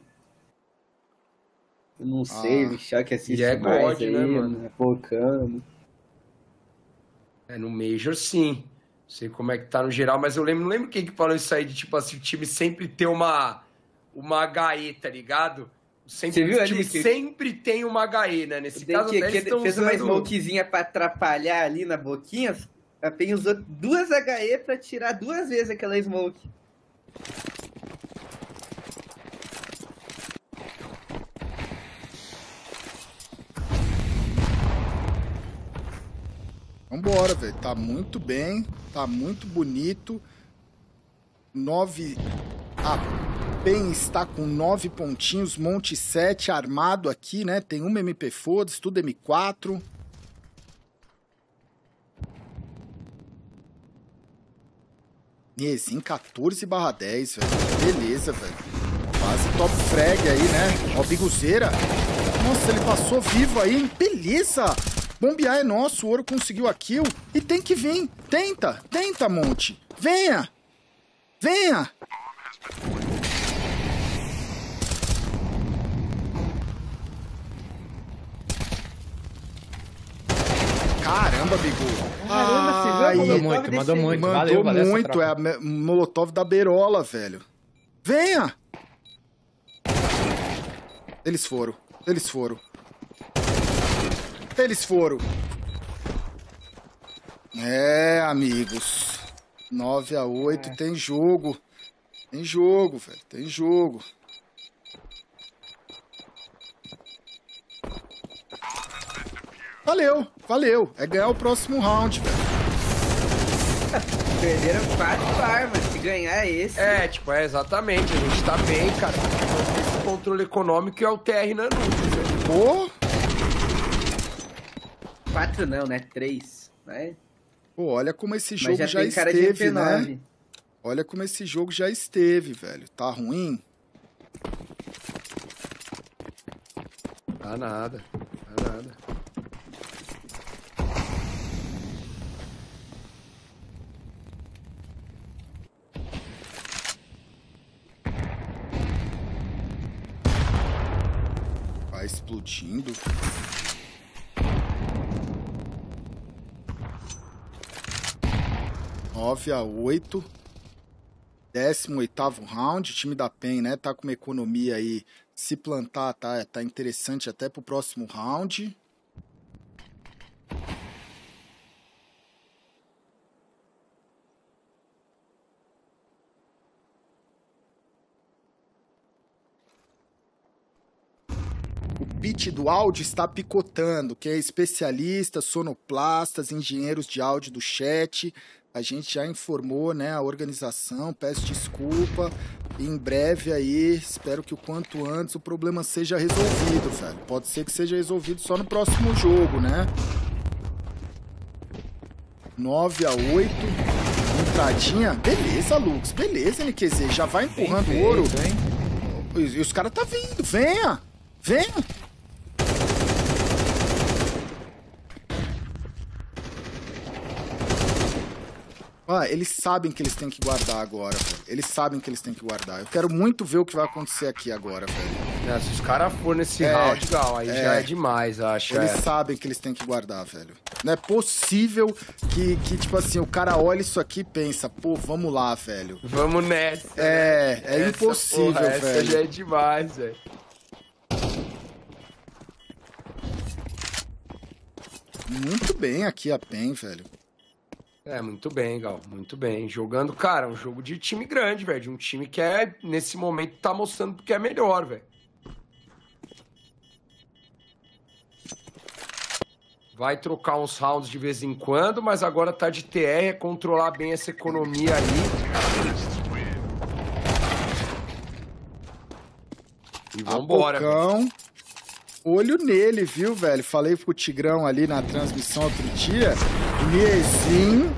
Eu não sei, Ah. o Choque assiste E é mais God, aí, né, mano? né, focando. É, no Major, sim. Não sei como é que tá no geral, mas eu lembro, não lembro quem que falou isso aí, de tipo assim, o time sempre ter uma, uma H E, tá ligado? Sempre, Você viu o ali time que- sempre tem uma H E, né? Nesse caso, que, até que eles estão fez uma usando... smokezinha pra atrapalhar ali na boquinha. A P E N usou duas H E pra tirar duas vezes aquela smoke. Vambora, velho. Tá muito bem. Tá muito bonito. Nove... A P E N está com nove pontinhos. Monte sete armado aqui, né? Tem uma M P Foda-se, tudo M quatro. Nezin quatorze barra dez, velho. Beleza, velho. Quase top frag aí, né? Ó, Biguzeira. Nossa, ele passou vivo aí, hein? Beleza! Bombear é nosso, o Ouro conseguiu a kill. E tem que vir. Tenta, tenta, Monte. Venha! Venha! Caramba, Bigu. Caramba, você viu a Ai, Mandou Molotov muito, desse mandou aí? muito. Mandou Valeu, valeu essa muito, troca. é a me- Molotov da Berola, velho. Venha! Eles foram, eles foram. Eles foram. É, amigos. nove a oito, É. tem jogo. Tem jogo, velho, tem jogo. Valeu, valeu. É ganhar o próximo round, velho. Perderam quatro armas. Se ganhar esse. É, tipo, é exatamente. A gente tá bem, cara. Esse controle econômico é o T R Nanuto, velho. Pô, Quatro não, né? Três. Né? pô, olha como esse Mas jogo já, já, tem cara de esteve, M P né? nove. Olha como esse jogo já esteve, velho. Tá ruim? Tá nada. Tá nada. Vai explodindo. nove a oito. décimo oitavo round. O time da P E N, né? Tá com uma economia aí. Se plantar, tá, tá interessante até pro próximo round. O pitch do áudio está picotando. Quem é especialista, sonoplastas, engenheiros de áudio do chat, a gente já informou, né, a organização, peço desculpa. E em breve aí, espero que o quanto antes o problema seja resolvido, velho. Pode ser que seja resolvido só no próximo jogo, né? nove a oito. Entradinha. Beleza, Lux. Beleza, N Q Z. Já vai empurrando o ouro. E os caras tá vindo. Venha! Venha! Ah, eles sabem que eles têm que guardar agora, velho. Eles sabem que eles têm que guardar. Eu quero muito ver o que vai acontecer aqui agora, velho. É, se os caras forem nesse É, round, Gal, aí é. já é demais, acho. Eles É. sabem que eles têm que guardar, velho. Não é possível que, que, tipo assim, o cara olha isso aqui e pensa, pô, vamos lá, velho. Vamos nessa. É, é Essa, impossível, porra, velho. Essa já é demais, velho. Muito bem aqui a PEN, velho. É, muito bem, Gal, muito bem. Jogando, cara, um jogo de time grande, velho. De um time que é, nesse momento, tá mostrando que é melhor, velho. Vai trocar uns rounds de vez em quando, mas agora tá de T R, é controlar bem essa economia aí. E vambora, velho. Olho nele, viu, velho? Falei pro Tigrão ali na transmissão outro dia. Niezinho,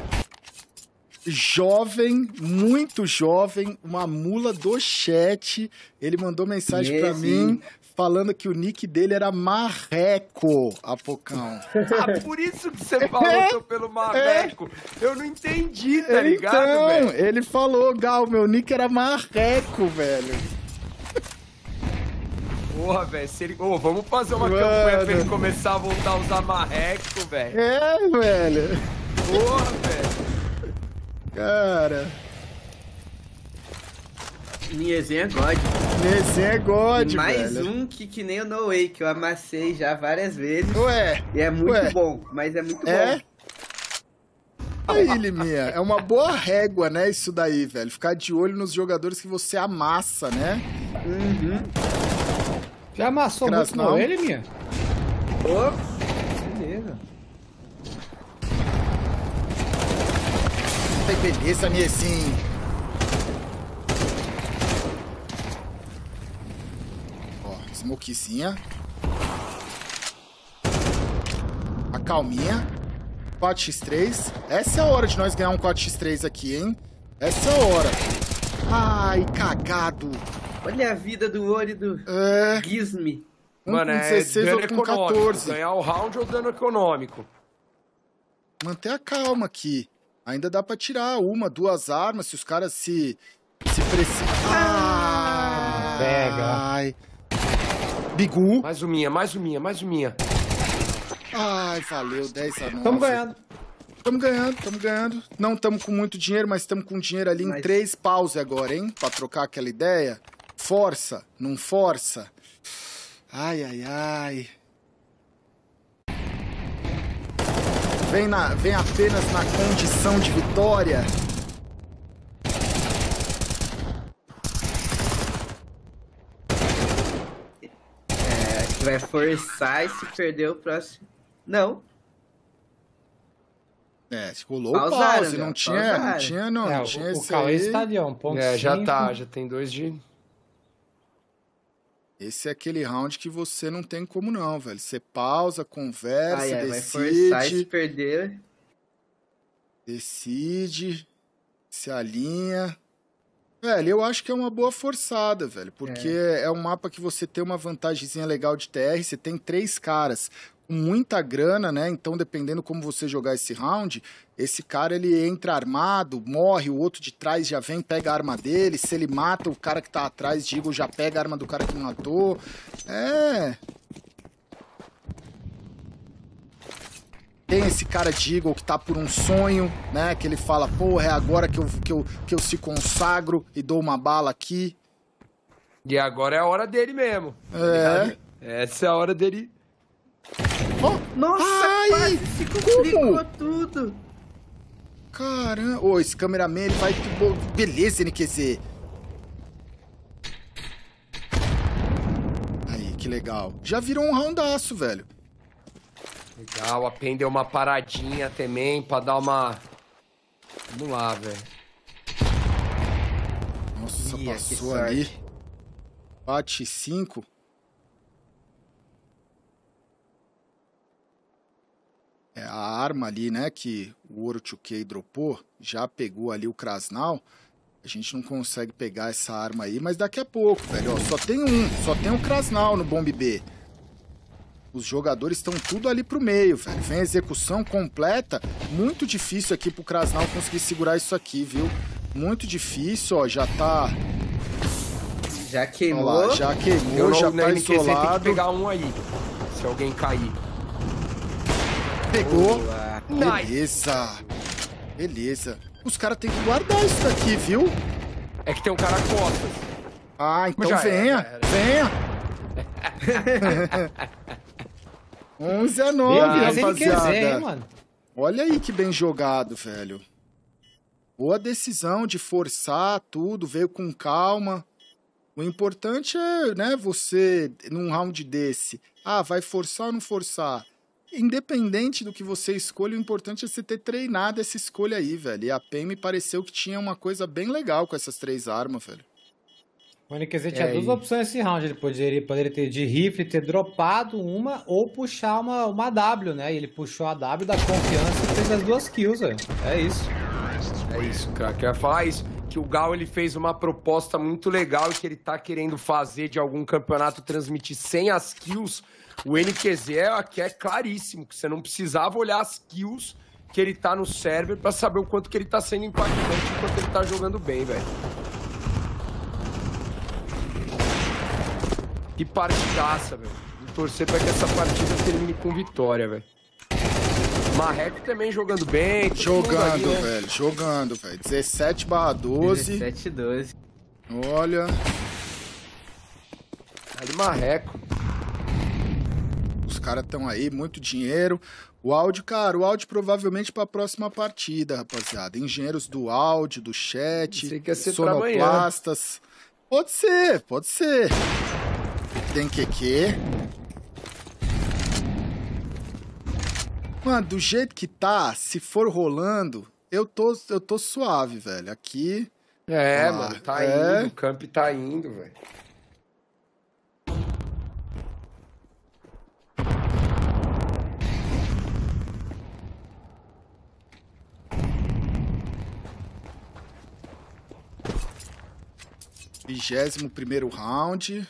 jovem, muito jovem, uma mula do chat. Ele mandou mensagem pra mim falando que o nick dele era Marreco, Apocão. Ah, por isso que você falou pelo Marreco. É. Eu não entendi, tá ligado, então, velho? Ele falou, Gal, meu nick era Marreco, velho. Porra, velho, se ele... oh, vamos fazer uma Mano. campanha pra ele começar a voltar a usar Marreco, velho. É, velho. Porra, velho. Cara... Niezinho é God. Niezinho é God, Mais velho. um que, que nem o No Way, que eu amassei já várias vezes. Ué. E é muito ué. bom, mas é muito é? bom. Aí, Liminha, é uma boa régua, né, isso daí, velho. Ficar de olho nos jogadores que você amassa, né? Uhum. Já amassou muito com ele, Liminha? Oh. Beleza. Beleza, Niezinho. Smokezinha. A calminha. quatro por três. Essa é a hora de nós ganhar um quatro por três aqui, hein? Essa é a hora. Ai, cagado. Olha a vida do olho do é... Gizme. Um Mano, com dezesseis, é outro com quatorze. Ganhar o round ou dano econômico? Manter a calma aqui. Ainda dá pra tirar uma, duas armas, se os caras se... Se precisam... Ah, pega. Ai... Bigu. Mais uma minha, mais uma minha, mais uma minha. Ai, valeu, dez a nove. Tamo ganhando. Tamo ganhando, tamo ganhando. Não tamo com muito dinheiro, mas tamo com dinheiro ali mas... em três pause agora, hein? Pra trocar aquela ideia. Força, não força. Ai, ai, ai. Vem, na, vem apenas na condição de vitória. Vai forçar e se perder o próximo. Não. É, se rolou o pause, não tinha, não tinha, não. É, não tinha o esse o Cauê aí. está ali, ó, um ponto É, já cinco. tá, já tem dois de... Esse é aquele round que você não tem como não, velho. Você pausa, conversa, ai, ai, decide. Vai forçar e se perder. Decide, se alinha. Velho, eu acho que é uma boa forçada, velho. Porque é, é um mapa que você tem uma vantagemzinha legal de T R. Você tem três caras com muita grana, né? Então, dependendo como você jogar esse round, esse cara, ele entra armado, morre, o outro de trás já vem, pega a arma dele. Se ele mata, o cara que tá atrás, digo, já pega a arma do cara que matou. É... Tem esse cara de Eagle que tá por um sonho, né? Que ele fala, porra, é agora que eu, que eu, que eu se consagro e dou uma bala aqui. E agora é a hora dele mesmo. É. Essa é a hora dele. Oh, nossa, ai, quase se complicou como? tudo. Caramba. Ô, oh, esse cameraman, ele vai... Beleza, N Q Z. Aí, que legal. Já virou um roundaço, velho. Legal, a Pen deu uma paradinha também pra dar uma... Vamos lá, velho. Nossa, Ih, passou ali. Bate cinco. É, a arma ali, né, que o Oro dois K dropou, já pegou ali o Krasnal. A gente não consegue pegar essa arma aí, mas daqui a pouco, velho. Ó, só tem um, só tem o Krasnal no Bomb B. Os jogadores estão tudo ali pro meio, velho. Vem a execução completa. Muito difícil aqui pro Krasnal conseguir segurar isso aqui, viu? Muito difícil, ó. Já tá... Já queimou. Ó lá, já queimou, Eu já não, tá N Q Z isolado. tem que pegar um aí, se alguém cair. Pegou. Boa. Beleza. Beleza. Os caras têm que guardar isso daqui, viu? É que tem um cara costas. Ah, então já venha. era, já era. Venha. onze a nove, Mas ele quer rapaziada. dizer, hein, mano? Olha aí que bem jogado, velho. Boa decisão de forçar tudo, veio com calma. O importante é, né, você, num round desse, ah, vai forçar ou não forçar? Independente do que você escolha, o importante é você ter treinado essa escolha aí, velho. E a P E N me pareceu que tinha uma coisa bem legal com essas três armas, velho. O N Q Z tinha É, duas e- opções nesse round. Ele poderia, poderia ter de rifle, ter dropado uma ou puxar uma, uma W, né? E ele puxou a W da confiança e fez as duas kills, velho. É isso. É isso, cara. Que eu ia falar isso. Que o Gal ele fez uma proposta muito legal e que ele tá querendo fazer de algum campeonato transmitir sem as kills. O N Q Z é, aqui é claríssimo, que você não precisava olhar as kills que ele tá no server pra saber o quanto que ele tá sendo impactante e o quanto ele tá jogando bem, velho. Que partidaça, velho. Vou torcer pra que essa partida termine com vitória, velho. Marreco também jogando bem. todo mundo Jogando, ali, né? velho, jogando, velho. dezessete barra doze. dezessete doze. Olha, Ali, Marreco. os caras estão aí, muito dinheiro. O áudio, cara, o áudio provavelmente pra próxima partida, rapaziada. Engenheiros do áudio, do chat, Pensei que ia ser pra amanhã. sonoplastas. Pode ser, pode ser. Tem Q Q. Mano, do jeito que tá, se for rolando, eu tô, eu tô suave, velho. Aqui, É, Ah, mano, tá é. indo. O camp tá indo, velho. vigésimo primeiro round.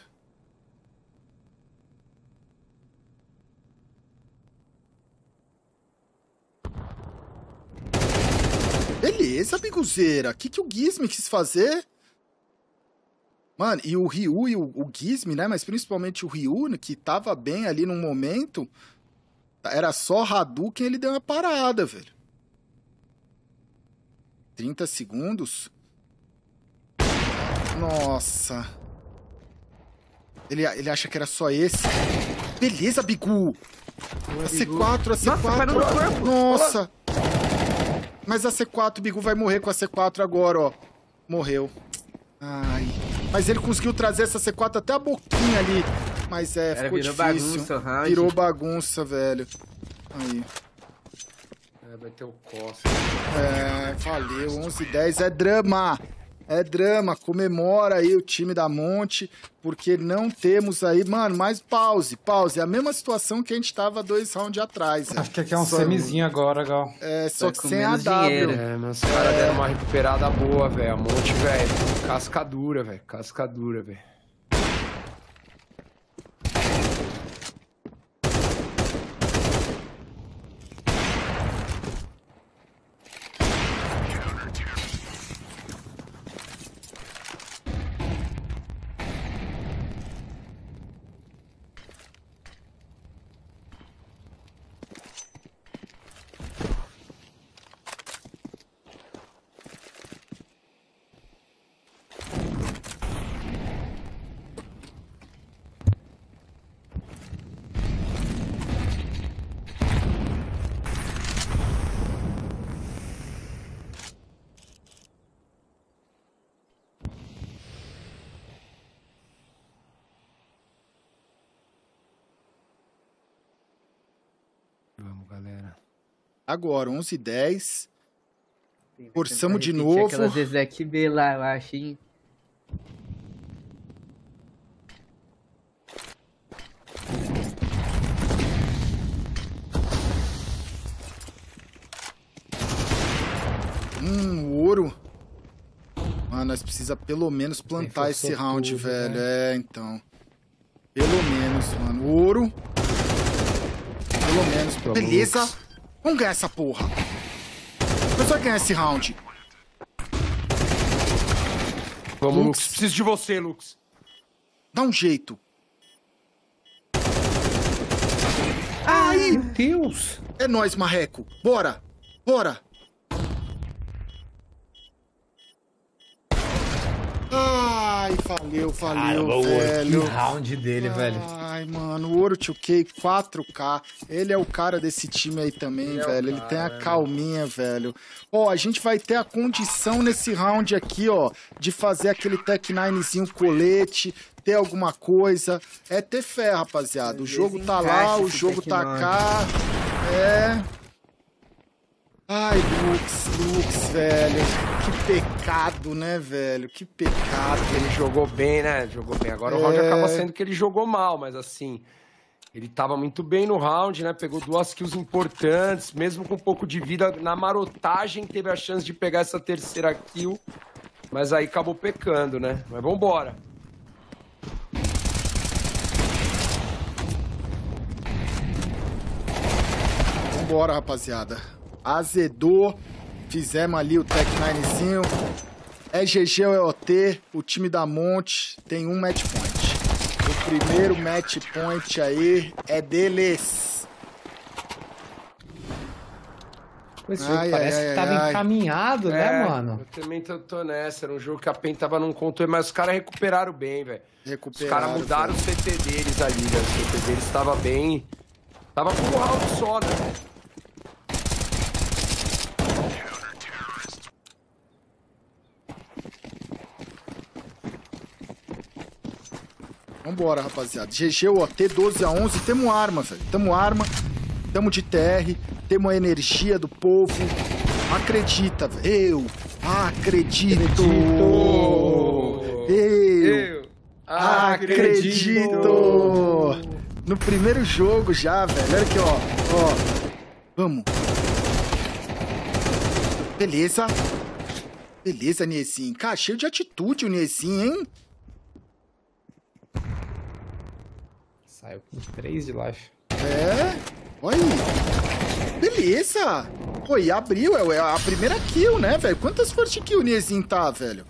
Beleza, biguzeira. O que, que o Gizmi quis fazer? Mano, e o Ryu e o, o Gizmi, né? Mas principalmente o Ryu, né, que tava bem ali no momento. Era só Hadouken, ele deu uma parada, velho. trinta segundos. Nossa. Ele, ele acha que era só esse. Beleza, Bigu. A C quatro, a C quatro. Nossa, caiu no corpo. Nossa. Mas a C quatro, o Bigu vai morrer com a C quatro agora, ó. Morreu. Ai. Mas ele conseguiu trazer essa C quatro até a boquinha ali. Mas é, Cara, ficou virou difícil. bagunça o round. Virou bagunça, velho. Aí. É, vai ter o Costa. É, valeu. onze dez. É drama. É drama. Comemora aí o time da Monte, porque não temos aí... Mano, mais pause, pause. É a mesma situação que a gente tava dois rounds atrás. Acho que aqui é um Só- semizinho agora, Gal. É, só Vai que com sem a menos W. dinheiro. É, mas os caras deram uma recuperada boa, velho. A Monte, velho. Casca dura, velho. Casca dura, velho. Vamos, galera. Agora, onze dez. Forçamos de Repetir novo. Aquelas Zezek B lá, eu acho, hein? Hum, ouro. Mano, nós precisa pelo menos plantar esse forçou round, tudo, velho. né? É, então. Pelo menos, mano. Ouro. Pelo menos. Vamos, Beleza. Lux. Vamos ganhar essa porra. Nós vamos ganhar esse round. Vamos, Lux. Lux. Preciso de você, Lux. Dá um jeito. Ai, meu Deus! É nóis, Marreco. Bora. Bora. Ai, Ai, valeu, valeu, Caramba, velho. que round dele, Ai, velho. Ai, mano, o Ouro dois K quatro K. Ele é o cara desse time aí também, Ele é o velho. Ele cara, tem a né, calminha, velho. Ó, a gente vai ter a condição nesse round aqui, ó, de fazer aquele Tech ninezinho colete, ter alguma coisa. É ter fé, rapaziada. O jogo tá lá, o jogo tá cá. É... Ai, Lux, Lux, velho. Que pecado, né, velho? Que pecado. Ele jogou bem, né? Jogou bem. Agora É... o round acaba sendo que ele jogou mal, mas assim... Ele tava muito bem no round, né? Pegou duas kills importantes, mesmo com um pouco de vida. Na marotagem, teve a chance de pegar essa terceira kill. Mas aí acabou pecando, né? Mas vambora. Vambora, rapaziada. Azedou. Fizemos ali o Tech ninezinho. É G G ou é O T. O time da Monte tem um match point. O primeiro match point aí é deles. Esse jogo Ai, parece ai, que tava ai, encaminhado, né, mano? Eu também tô, tô nessa. Era um jogo que a PEN tava num controle, mas os caras recuperaram bem, velho. Os Recuperaram, caras mudaram velho. o C T deles ali, velho. O C T deles tava bem... Tava com um round só, né? Vambora, rapaziada. G G, O T, doze a onze. Temos arma, velho. Temos arma. Temos de T R. Temos a energia do povo. Acredita, velho. Eu acredito. Acredito. Eu, Eu acredito. No primeiro jogo já, velho. Olha aqui, ó. Ó. Vamos. Beleza. Beleza, Niezinho. Cara, cheio de atitude o Niezinho, hein? Saiu com três de laje. É, olha aí. Beleza. Pô, e abriu, é a primeira kill, né, velho? Quantas first kill o Niezinho tá, velho?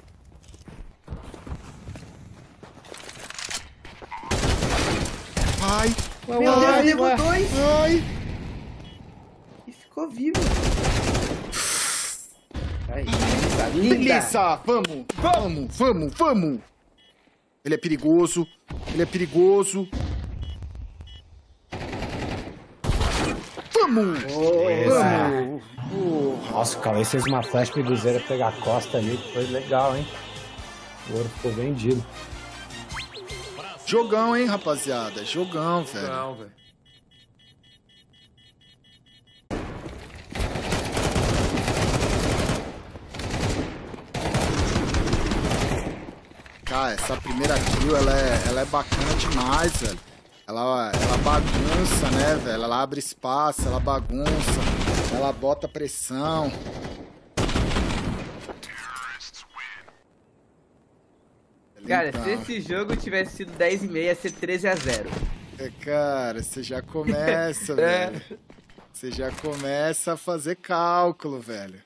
Ai, Ué, Meu Deus, ué, levou ué. dois ai. e ficou vivo. Aí, tá linda. Beleza, vamos, vamos, vamos, vamos. Ele é perigoso, ele é perigoso. Vamos, vamos. Porra. Nossa, o Cauê fez uma flash pro Cruzeiro pegar a costa ali, que foi legal, hein? O ouro ficou vendido. Jogão, hein, rapaziada? Jogão, velho. Não, velho. Cara, essa primeira kill, ela é, ela é bacana demais, velho. Ela, ela bagunça, né, velho? Ela abre espaço, ela bagunça, ela bota pressão. Cara, Então, se esse jogo tivesse sido dez e meio, ia ser treze a zero. é, cara, você já começa, É. velho. Você já começa a fazer cálculo, velho.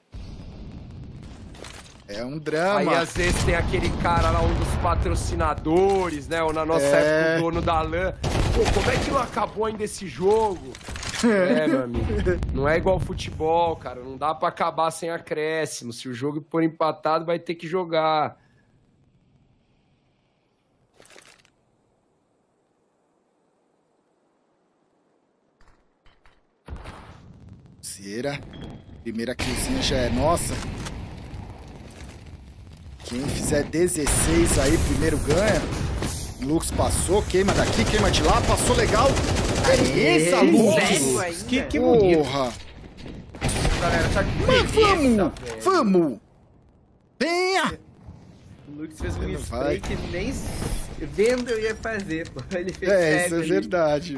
É um drama. Aí às vezes tem aquele cara lá, um dos patrocinadores, né? Ou na nossa É. época, o dono da LAN. Pô, como é que não acabou ainda esse jogo? É, meu amigo. Não é igual futebol, cara. Não dá pra acabar sem acréscimo. Se o jogo for empatado, vai ter que jogar. Cera. Primeira killzinha já é nossa. Quem fizer dezesseis aí, primeiro ganha. Lux passou, queima daqui, queima de lá, passou legal. Beleza, Aê, Lux. velho ainda. Que, que bonito. Porra. Galera, tá que Mas vamos, beleza, velho. vamos. Venha. O Lux fez um Ele spray vai. que nem s- vendo eu ia fazer, pô. Ele fez É, cego isso é ali. verdade.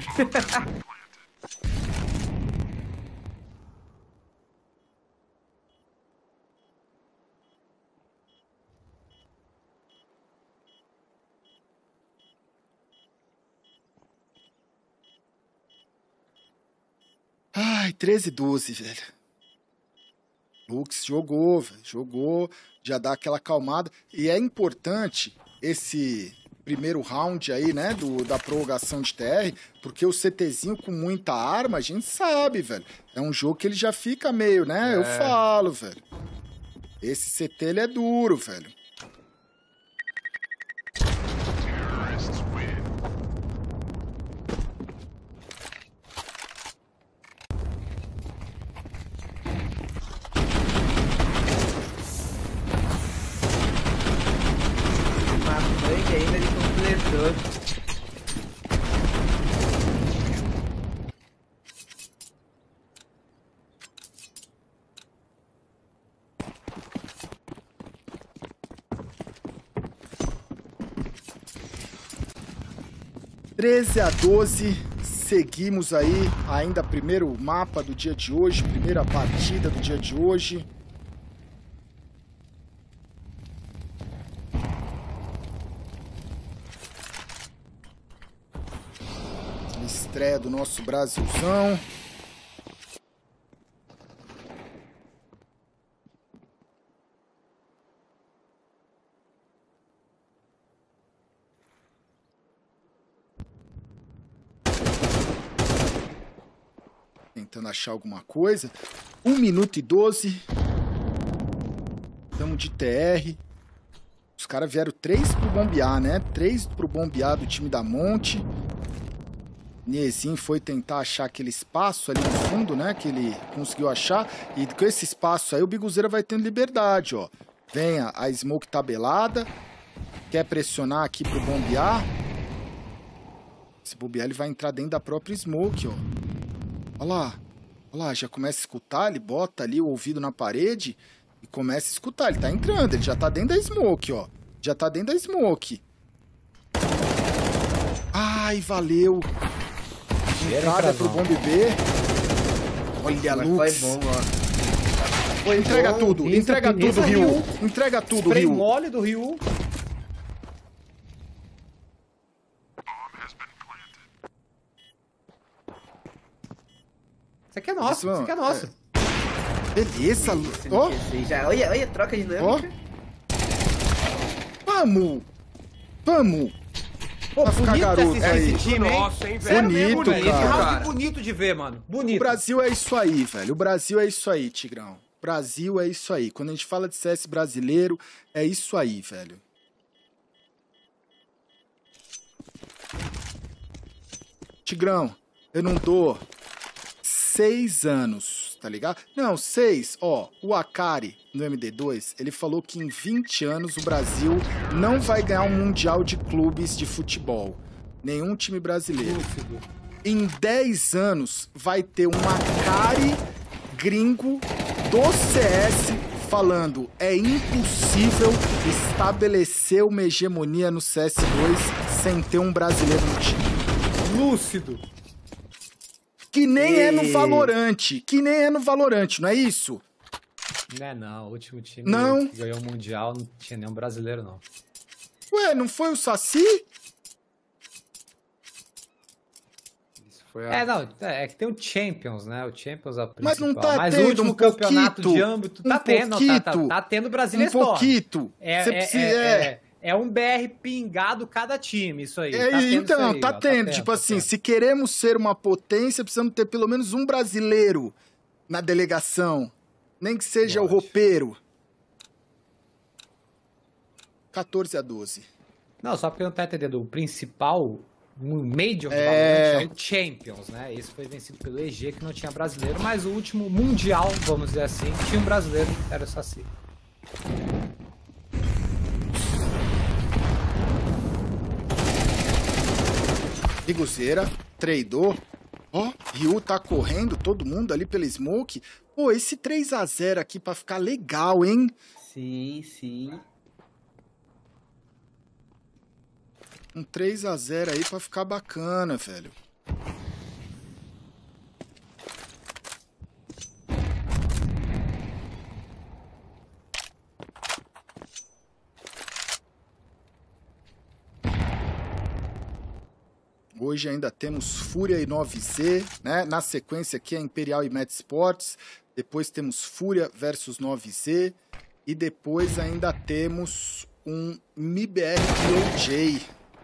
Ai, treze, doze, velho. Lux jogou, velho. Jogou, já dá aquela acalmada. E é importante esse primeiro round aí, né, do, da prorrogação de T R, porque o CTzinho com muita arma, a gente sabe, velho. É um jogo que ele já fica meio, né? Eu É. falo, velho. Esse C T, ele é duro, velho. ainda ele completou. treze a doze, seguimos aí, ainda primeiro mapa do dia de hoje, primeira partida do dia de hoje. Estreia do nosso Brasilzão. Tentando achar alguma coisa. um minuto e doze. Estamos de T R. Os caras vieram três pro bombear, né? três pro bombear do time da Monte. Niezinho foi tentar achar aquele espaço ali no fundo, né? Que ele conseguiu achar. E com esse espaço aí, o Biguzeira vai tendo liberdade, ó. Vem a, a smoke tabelada. Quer pressionar aqui pro bombear. Esse bombear, ele vai entrar dentro da própria smoke, ó. Olha lá. Olha lá, já começa a escutar. Ele bota ali o ouvido na parede e começa a escutar. Ele tá entrando, ele já tá dentro da smoke, ó. Já tá dentro da smoke. Ai, valeu. Entrada pro bombe B. Olha, Lux. Foi bom, ó. Foi entrega bom, tudo, isso, entrega isso, tudo, Ryu. Ryu. Entrega tudo, Spray Ryu. mole do Ryu. Isso aqui é nosso, isso, isso aqui é nosso. É. Beleza, Lux. Ó. Olha, olha, troca de dinâmica. Ó. Vamos. Vamos. Pô, pra ficar garoto é aí. Esse time, Nossa, hein, velho? Bonito, bonito, cara. Esse round bonito de ver, mano. Bonito. O Brasil é isso aí, velho. O Brasil é isso aí, Tigrão. O Brasil é isso aí. Quando a gente fala de C S brasileiro, é isso aí, velho. Tigrão, eu não dou seis anos, tá ligado? Não, seis, ó, o Akari, no M D dois, ele falou que em vinte anos o Brasil não vai ganhar um mundial de clubes de futebol. Nenhum time brasileiro. Em dez anos vai ter um Akari gringo do C S falando é impossível estabelecer uma hegemonia no C S dois sem ter um brasileiro no time. Lúcido. Que nem e... é no Valorante. Que nem é no Valorante, não é isso? Não é não. O último time não. que ganhou o Mundial não tinha nenhum brasileiro, não. Ué, não foi o Saci? Isso foi a... É, não. É que tem o Champions, né? O Champions é a principal. Mas não tá Mas tendo o último um campeonato pouquito, de âmbito tá um tendo. pouquito, Não, tá, tá, tá tendo Brasileiro Um pouquito. É, Você é, precisa... é, é... é, é um B R pingado cada time, isso aí. É, tá então, aí, tá, ó, tendo, tá tendo. Tipo tá assim, tendo. se queremos ser uma potência, precisamos ter pelo menos um brasileiro na delegação. Nem que seja Pode. o roupeiro. quatorze a doze. Não, só porque não tá entendendo. O principal, o Major é... é o Champions, né? Esse foi vencido pelo E G, que não tinha brasileiro, mas o último Mundial, vamos dizer assim, tinha um brasileiro, era o Saci. Biguzeira, tradou. Ó, Ryu tá correndo, todo mundo ali pela smoke. Pô, esse três a zero aqui pra ficar legal, hein? Sim, sim. Um três a zero aí pra ficar bacana, velho. Hoje ainda temos Fúria e nove Z, né? Na sequência aqui é Imperial e Mad Sports. Depois temos Fúria versus nove Z. E depois ainda temos um M I B R de O J.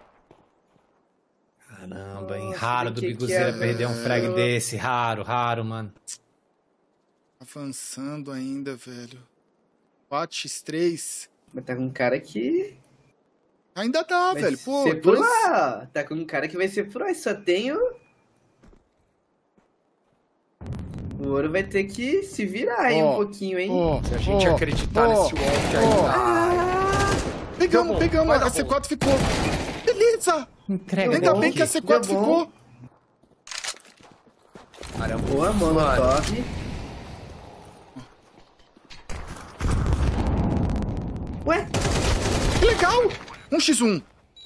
Caramba, hein? Nossa, Raro do que Biguzeira que é? perder um frag desse. Raro, raro, mano. Avançando ainda, velho. quatro a três. Mas tá com um cara que... Ainda dá, vai velho. Pô, ser dois... pro A. Tá com um cara que vai ser pro A. Só tem o... O Ouro vai ter que se virar aí Ó, um pouquinho, hein? ó, Se a gente ó, acreditar ó, nesse wall que ó. ainda... Pega pegamos, bom. pegamos. Vai dar A C bom. quatro ficou. Beleza. Entrega Ainda bom bem aqui. que a C quatro Deu bom. ficou. Caramba, Boa, mano. Molotov. Ué? Que legal. um contra um.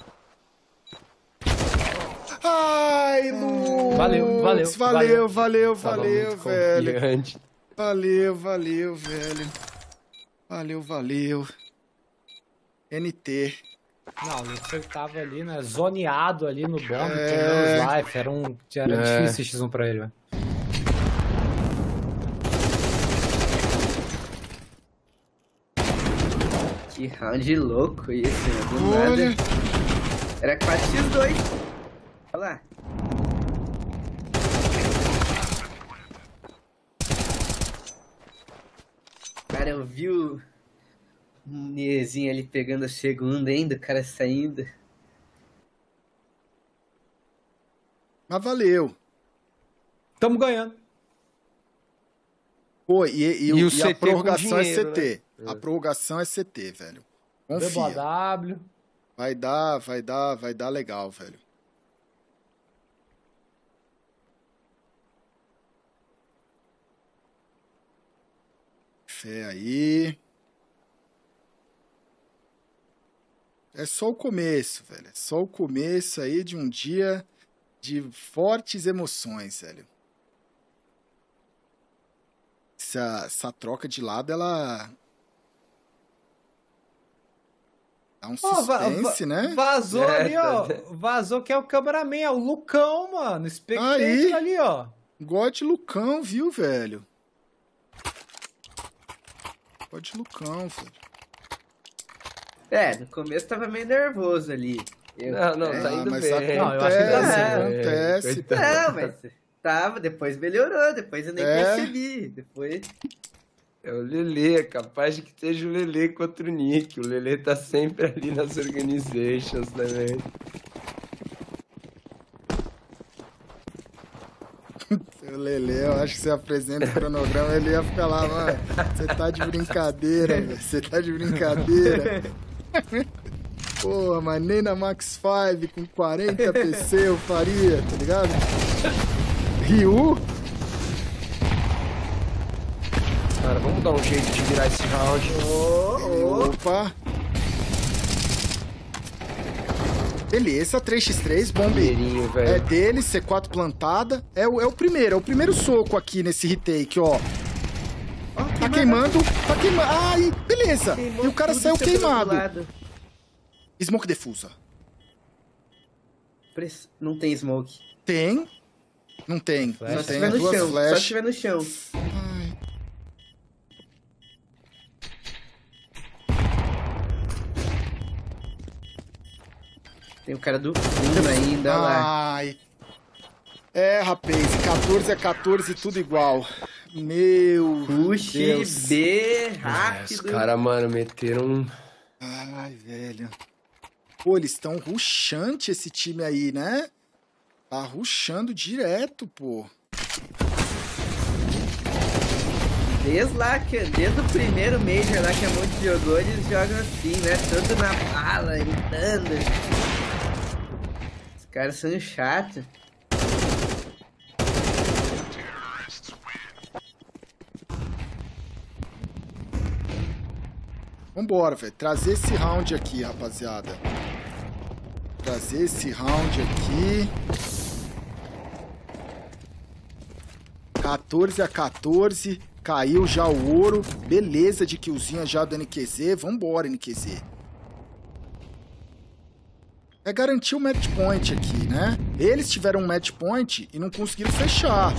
Ai, Luz. Valeu, valeu, Valeu, valeu, Tava valeu, muito velho. confiante. Valeu, valeu, velho. Valeu, valeu. N T. Não, o Lucifer tava ali, né? Zoneado ali no bomb, É. pegando os life. Era, um, era É. difícil X um pra ele, velho. Que round louco isso, né? Do Olha. nada. Era quatro a dois. Olha lá. Cara, eu vi o Niezinho ali pegando a segunda ainda, o cara saindo. Mas valeu. Tamo ganhando. Pô, e, e, E o e C T a prorrogação com dinheiro, é C T. né? A prorrogação é C T, velho. Deu Confia. W. Vai dar, vai dar, vai dar legal, velho. Fé aí. É só o começo, velho. É só o começo aí de um dia de fortes emoções, velho. Essa, essa troca de lado, ela dá um Ó, va- suspense, va- né? Vazou É, ali, ó. tá- Vazou que é o cameraman, é o Lucão, mano. Spectator Aí. ali, ó. God Lucão, viu, velho? God Lucão, velho. É, no começo tava meio nervoso ali. Eu- Não, não, é. tá Ah, indo mas bem. acontece, Não, eu acho que tá certo. acontece. Coitado. Não, mas tava, depois melhorou, depois eu nem É. percebi. Depois. É o Lelê, é capaz de que seja o Lelê contra o Nick. O Lelê tá sempre ali nas organizations também. Seu Lelê, eu acho que você apresenta o cronograma, ele ia ficar lá, mano. Você tá de brincadeira, velho. Você tá de brincadeira. Porra, mas nem na Max cinco com quarenta P C eu faria, tá ligado? Ryu? Cara, vamos dar um jeito de virar esse round. Opa! Beleza, três contra três, bombe. Primeirinho, É velho. dele, C quatro plantada. É o, é o primeiro, é o primeiro soco aqui nesse retake, ó. Tá queimando, tá queimando. Ai, beleza. Queimou E o cara tudo, saiu você foi pro queimado. lado. Smoke defusa. Press- Não tem smoke. Tem. Não tem. Flash. Não Só se tem. tiver no Duas chão. Só flash. se tiver no chão. Ai. Tem o cara do fundo ainda olha lá. Ai. É, rapaz, quatorze a quatorze, tudo igual. Meu Push Deus. B, Os rápido. caras, mano, meteram um. Ai, velho. Pô, eles estão rushante esse time aí, né? Tá rushando direto, pô. Desde lá, que, desde o primeiro Major lá que a Monte jogou, eles jogam assim, né? Tanto na bala, gritando. Os caras são chatos. Vambora, velho. Trazer esse round aqui, rapaziada. Trazer esse round aqui. quatorze a quatorze. Caiu já o ouro. Beleza de killzinha já do N Q Z. Vambora, N Q Z. É garantir o match point aqui, né? Eles tiveram um match point e não conseguiram fechar.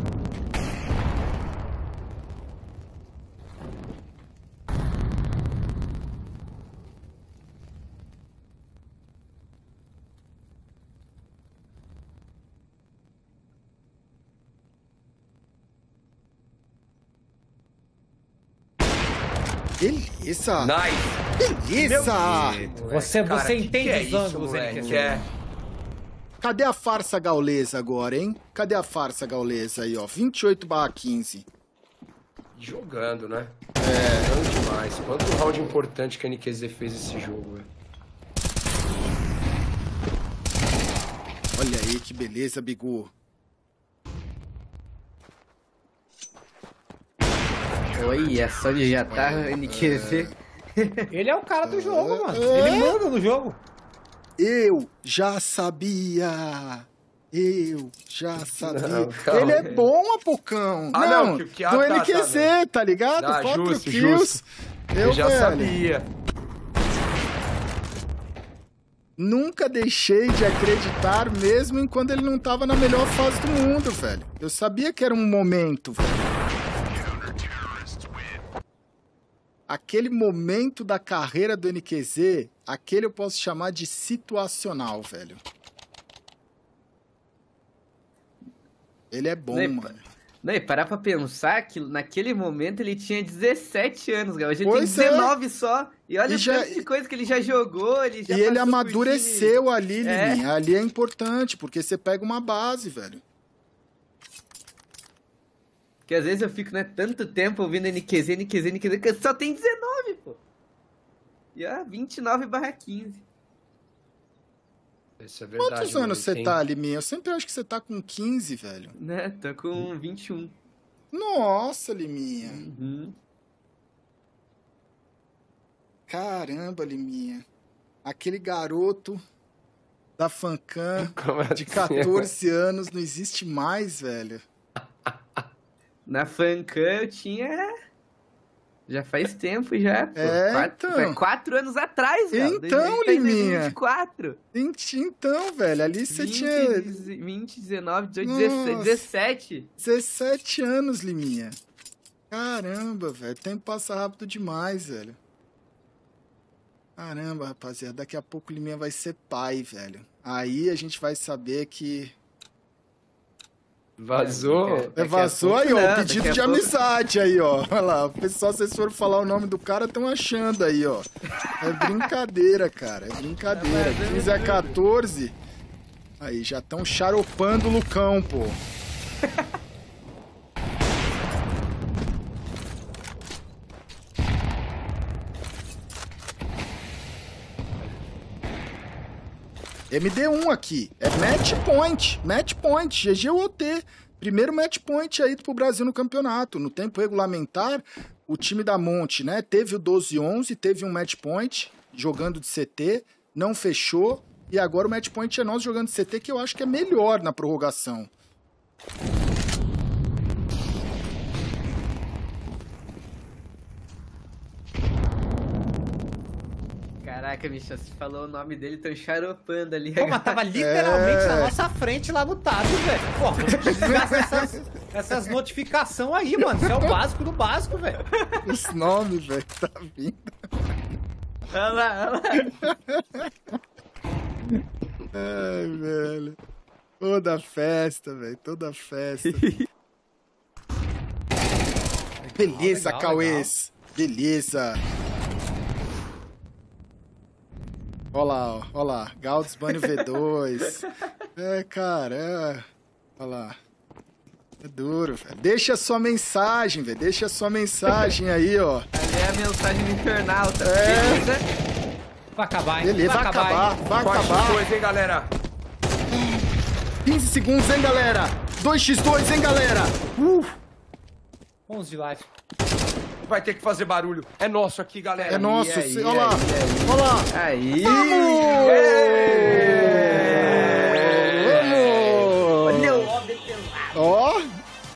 Beleza! Nice! Beleza! Você, Cara, você que entende que é os isso, ângulos, moleque? N Q Z. Que é? Cadê a farsa gaulesa agora, hein? Cadê a farsa gaulesa aí, ó? vinte e oito barra quinze. Jogando, né? É. Jogando demais. Quanto round importante que a N Q Z fez esse jogo, velho. Olha aí que beleza, Bigu. Olha só, ele já tá N Q Z. Ele é o cara do jogo, mano. Ele manda no jogo. Eu já sabia. Eu já sabia. Não, calma. Ele é bom, Apocão. Ah, não, não, que- que- ah, do tá, N Q Z, tá, tá ligado? Ah, Quatro justo, kills. justo. Eu, Eu já velho, sabia. nunca deixei de acreditar, mesmo em quando ele não tava na melhor fase do mundo, velho. Eu sabia que era um momento, velho. Aquele momento da carreira do N Q Z, aquele eu posso chamar de situacional, velho. Ele é bom, Não, e- mano. Não, e parar pra pensar que naquele momento ele tinha dezessete anos, cara. Hoje ele Pois tem é. dezenove só. E olha E o já- tanto de coisa que ele já jogou, ele já E ele passou por amadureceu ali, É. Liminha. Ali é importante, porque você pega uma base, velho. Porque às vezes eu fico, né, tanto tempo ouvindo N Q Z, N Q Z, N Q Z, que só tem dezenove, pô. E ó, vinte e nove barra quinze. Isso é verdade. Quantos mano, anos você tem- tá, Liminha? Eu sempre acho que você tá com quinze, velho. Né, tô com vinte e um. Nossa, Liminha. Uhum. Caramba, Liminha. Aquele garoto da Fancam Como de assim? quatorze anos não existe mais, velho. Na Fancam eu tinha... Já faz tempo já, pô. É, quatro, então. Foi quatro anos atrás, velho. Então, Liminha. vinte e quatro. Então, velho, ali você vinte, tinha vinte, dezenove, dezoito, Nossa. dezessete. dezessete anos, Liminha. Caramba, velho. O tempo passa rápido demais, velho. Caramba, rapaziada. Daqui a pouco o Liminha vai ser pai, velho. Aí a gente vai saber que... Vazou? É, É, Daqui a vazou pouco aí, ó. não, Pedido daqui a de pouco- amizade aí, ó. Olha lá. O pessoal, se vocês forem falar o nome do cara, estão achando aí, ó. É brincadeira, cara. É brincadeira. Tá quinze a quatorze. Aí, já estão charopando o Lucão, pô. M D um aqui. É match point. Match point. G G U O T. Primeiro match point aí pro Brasil no campeonato. No tempo regulamentar, o time da Monte, né? Teve o doze onze, teve um match point jogando de C T, não fechou. E agora o match point é nós jogando de C T, que eu acho que é melhor na prorrogação. Caraca, bicho, você falou o nome dele, tão charopando ali. Pô, mas tava literalmente É. na nossa frente lá mutado, velho. Pô, vamos desligar essas, essas notificações aí, mano. Isso é o básico do básico, velho. Os nomes, velho, que tá vindo. Olha lá, olha lá. Ai, velho. Toda festa, velho. Toda festa. Beleza, legal, Cauês. Beleza. Olha lá, ó. Olha lá. Gaudes Bunny V dois. É, cara, é... Olha lá. É duro, velho. Deixa a sua mensagem, velho. Deixa a sua mensagem aí, ó. Ali é a mensagem do internauta. É. Beleza? Vai acabar, hein? Beleza, vai acabar. hein? Vai Forte acabar. coisa, hein, galera? quinze segundos, hein, galera? dois por dois, hein, galera? Uh, onze de life. Vai ter que fazer barulho. É nosso aqui, galera. é nosso. aí, se- Olha lá. aí, aí. Olha lá. Aí. Vamos! Olha Vamos! o homem pelado. Ó,